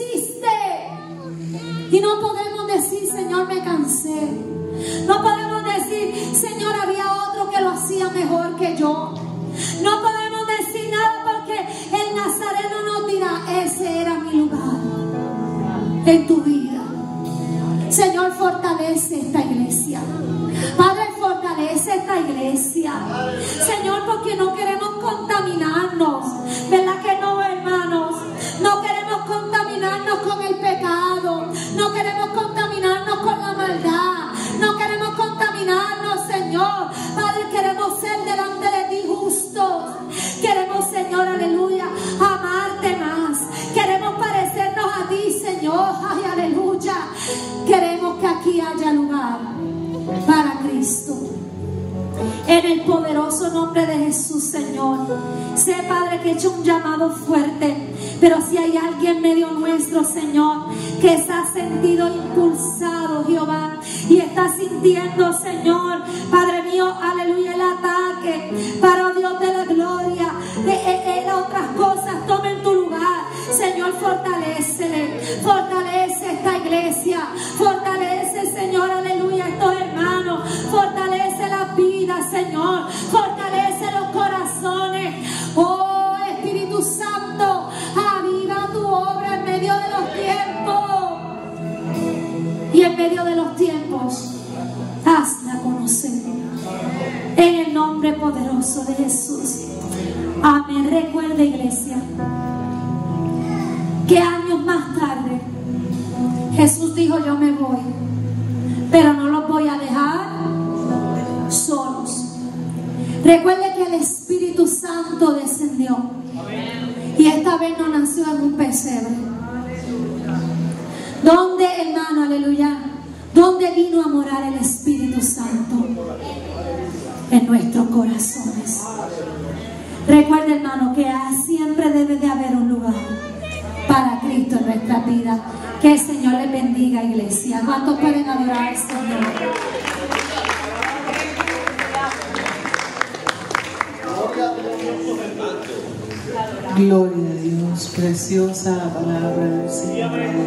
Y no podemos decir: Señor, me cansé. No podemos decir: Señor, había otro que lo hacía mejor que yo. No podemos decir nada, porque el Nazareno nos dirá: ese era mi lugar en tu vida. Señor, fortalece esta iglesia. Padre, fortalece esta iglesia. Señor, porque no queremos contaminarnos. ¿Verdad que no, hermanos? No queremos contaminarnos con el pecado. No queremos contaminarnos con la maldad. No queremos contaminarnos, Señor. Padre, queremos ser delante de ti justos. Queremos, Señor, aleluya, amarte más. Queremos parecernos a ti, Señor. Ay, aleluya. Queremos que aquí haya lugar para Cristo. En el poderoso nombre de Jesús, Señor. Sé, Padre, que he hecho un llamado fuerte, pero si hay alguien medio nuestro, Señor, que se ha sentido impulsado, Jehová, y está sintiendo, Señor, Padre mío, aleluya, el ataque, para, oh Dios de la gloria, otras cosas tomen tu lugar, Señor, fortalécele, fortalece esta iglesia, fortalece, Señor, aleluya, estos hermanos, fortalece las vidas, Señor, fortalece los corazones. Oh Espíritu Santo, aviva tu obra en medio de los tiempos, y en medio de los tiempos hazla conocer en el nombre poderoso de Jesús. Amén. Recuerda, iglesia, que años más tarde Jesús dijo: yo me voy, pero no los voy a dejar solos. Recuerde que el Espíritu Santo descendió, y esta vez no nació en un pesebre. ¿Dónde, hermano, aleluya? ¿Dónde vino a morar el Espíritu Santo? en nuestros corazones. Recuerda, hermano, que siempre debe de haber un lugar para Cristo en nuestra vida. Que el Señor les bendiga, iglesia. ¿Cuántos pueden adorar al Señor? Gloria a Dios, preciosa la palabra del Señor.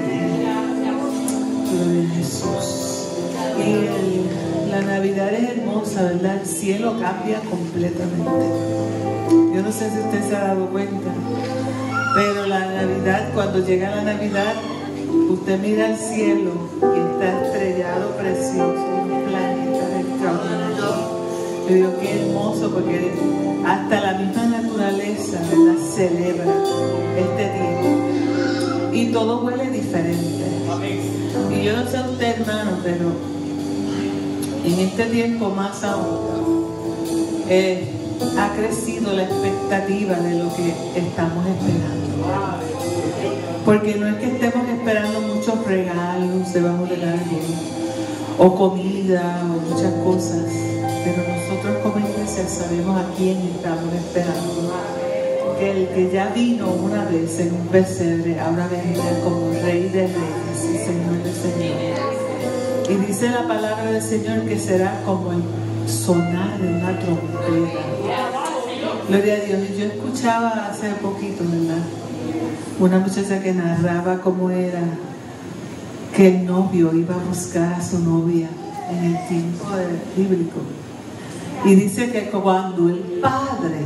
Gloria a Jesús. Y la Navidad es hermosa, ¿verdad? El cielo cambia completamente. Yo no sé si usted se ha dado cuenta, pero la Navidad, cuando llega la Navidad, usted mira el cielo y está estrellado, precioso, un planeta extraordinario. Yo digo, qué hermoso, porque hasta la misma naturaleza, ¿verdad?, celebra este tiempo. Y todo huele diferente. Y yo no sé usted, hermano, pero en este tiempo más aún ha crecido la expectativa de lo que estamos esperando. Porque no es que estemos esperando muchos regalos debajo del árbol, o comida, o muchas cosas, pero nosotros como iglesia sabemos a quién estamos esperando. Que el que ya vino una vez en un pesebre, ahora vendrá como Rey de Reyes y Señor de Señores. Y dice la palabra del Señor que será como el sonar de una trompeta. Gloria a Dios. Y yo escuchaba hace poquito, ¿verdad?, una muchacha que narraba cómo era que el novio iba a buscar a su novia en el tiempo bíblico. Y dice que cuando el padre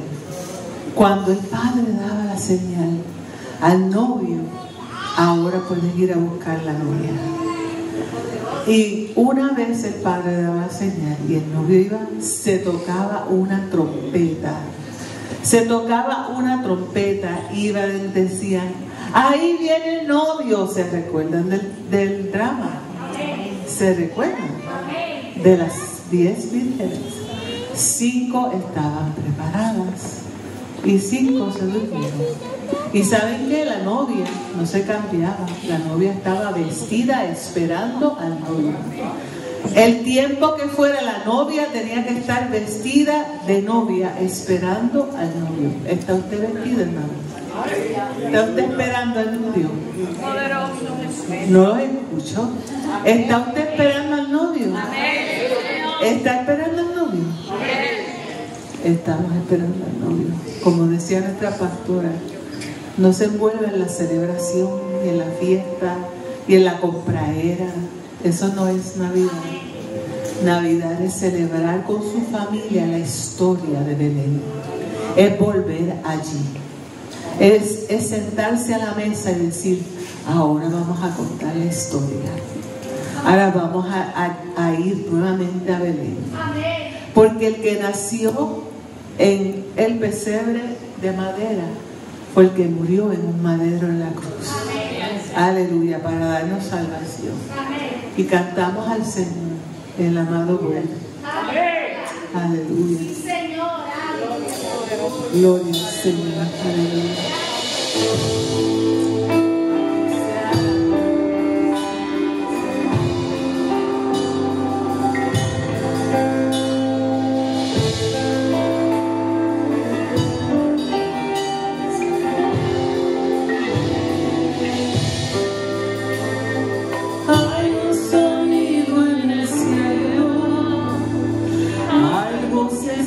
daba la señal al novio, ahora puedes ir a buscar la novia. Y una vez el padre daba la señal y el novio iba, se tocaba una trompeta. Se tocaba una trompeta, iba, decían, ahí viene el novio. ¿Se recuerdan del drama? ¿Se recuerdan? De las 10 vírgenes, 5 estaban preparadas y 5 se durmieron. Y ¿saben qué? La novia no se cambiaba, la novia estaba vestida esperando al novio. El tiempo que fuera, la novia tenía que estar vestida de novia esperando al novio. ¿Está usted vestido, hermano? ¿Está usted esperando al novio? ¿No lo escucho? ¿Está usted esperando al novio? ¿Está esperando al novio? Estamos esperando al novio. Como decía nuestra pastora, no se envuelve en la celebración, y en la fiesta, y en la compraera. Eso no es Navidad. Navidad es celebrar con su familia la historia de Belén. Es volver allí. Es sentarse a la mesa y decir, ahora vamos a contar la historia. Ahora vamos a ir nuevamente a Belén. Porque el que nació en el pesebre de madera fue el que murió en un madero en la cruz. Aleluya, para darnos salvación. Y cantamos al Señor, el amado bueno. Aleluya. Gloria al Señor. Aleluya.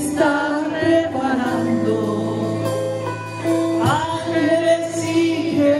Ángeles y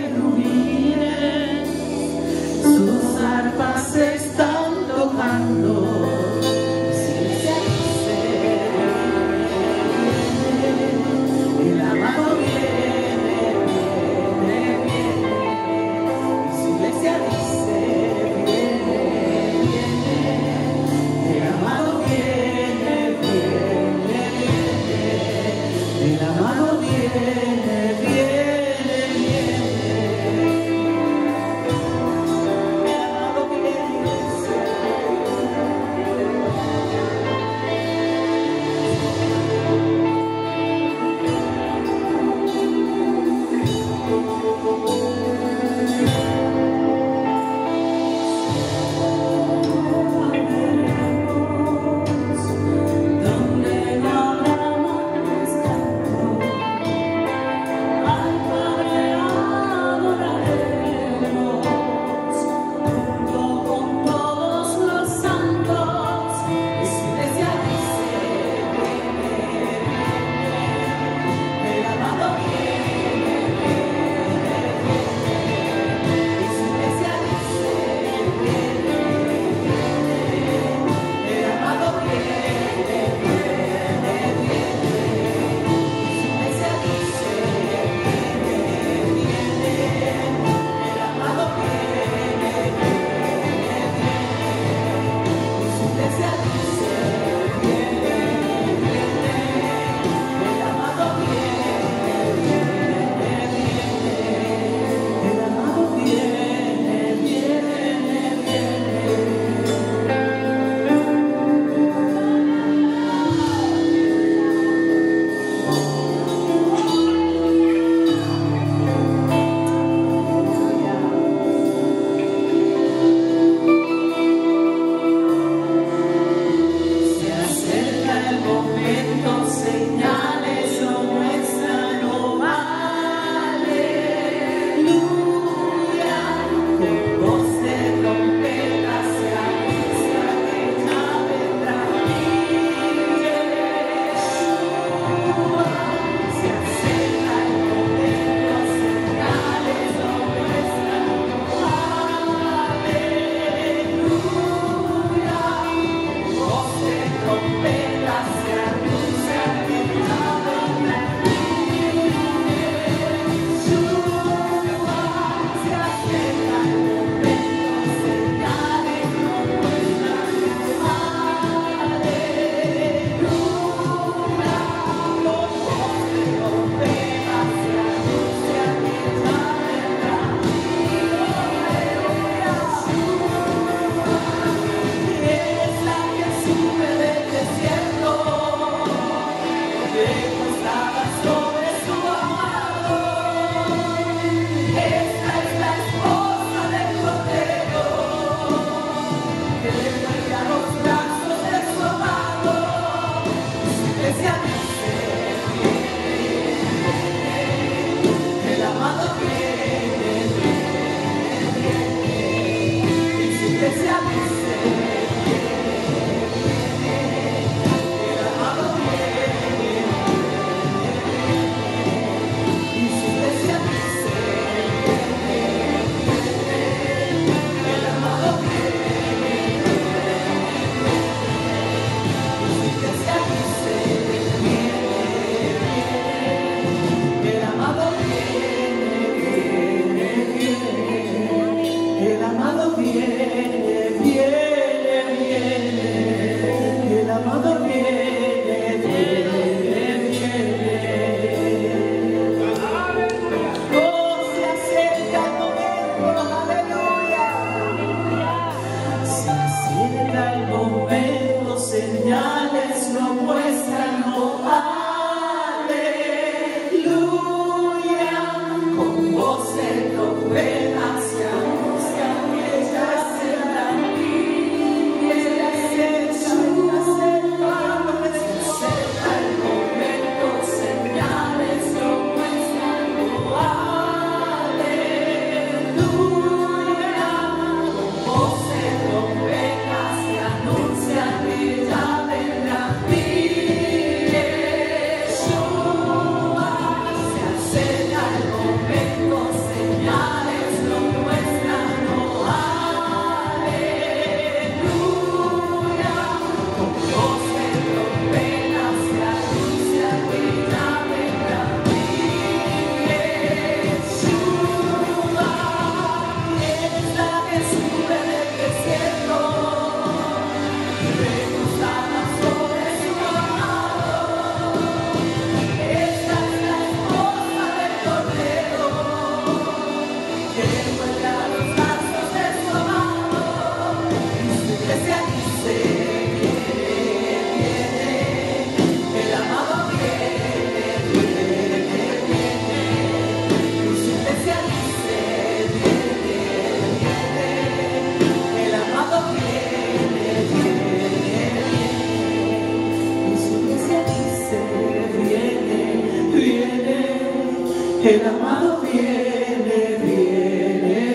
El amado viene, viene,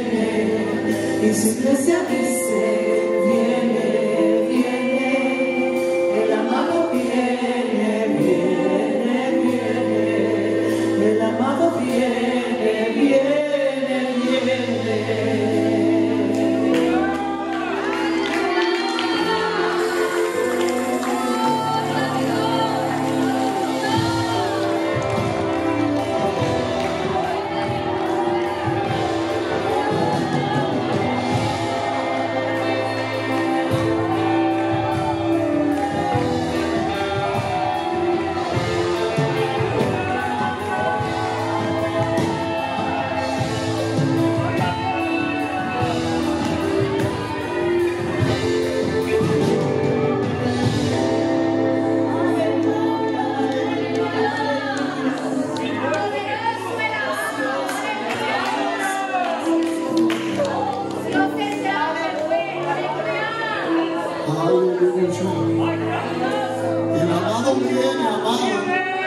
viene, y su iglesia dice, viene, viene. El amado viene, viene, viene. El amado viene, viene, viene. amado viene, amado.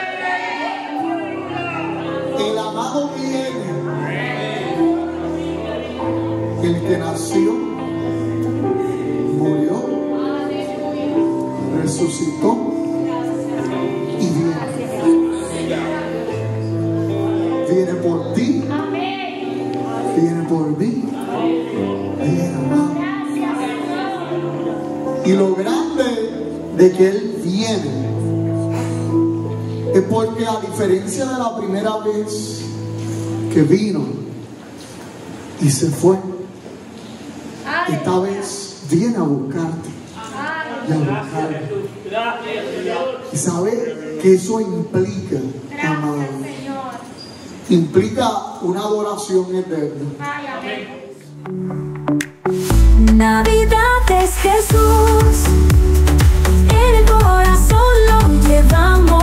El amado viene. El que nació, murió, resucitó y viene. Viene por ti, viene por mí. Viene, amado. Y lo grande de que Él viene es porque, a diferencia de la primera vez que vino y se fue, esta vez viene a buscarte y a buscarte. Y sabe que eso implica, amado, implica una adoración eterna. Navidad es Jesús, en el corazón lo llevamos.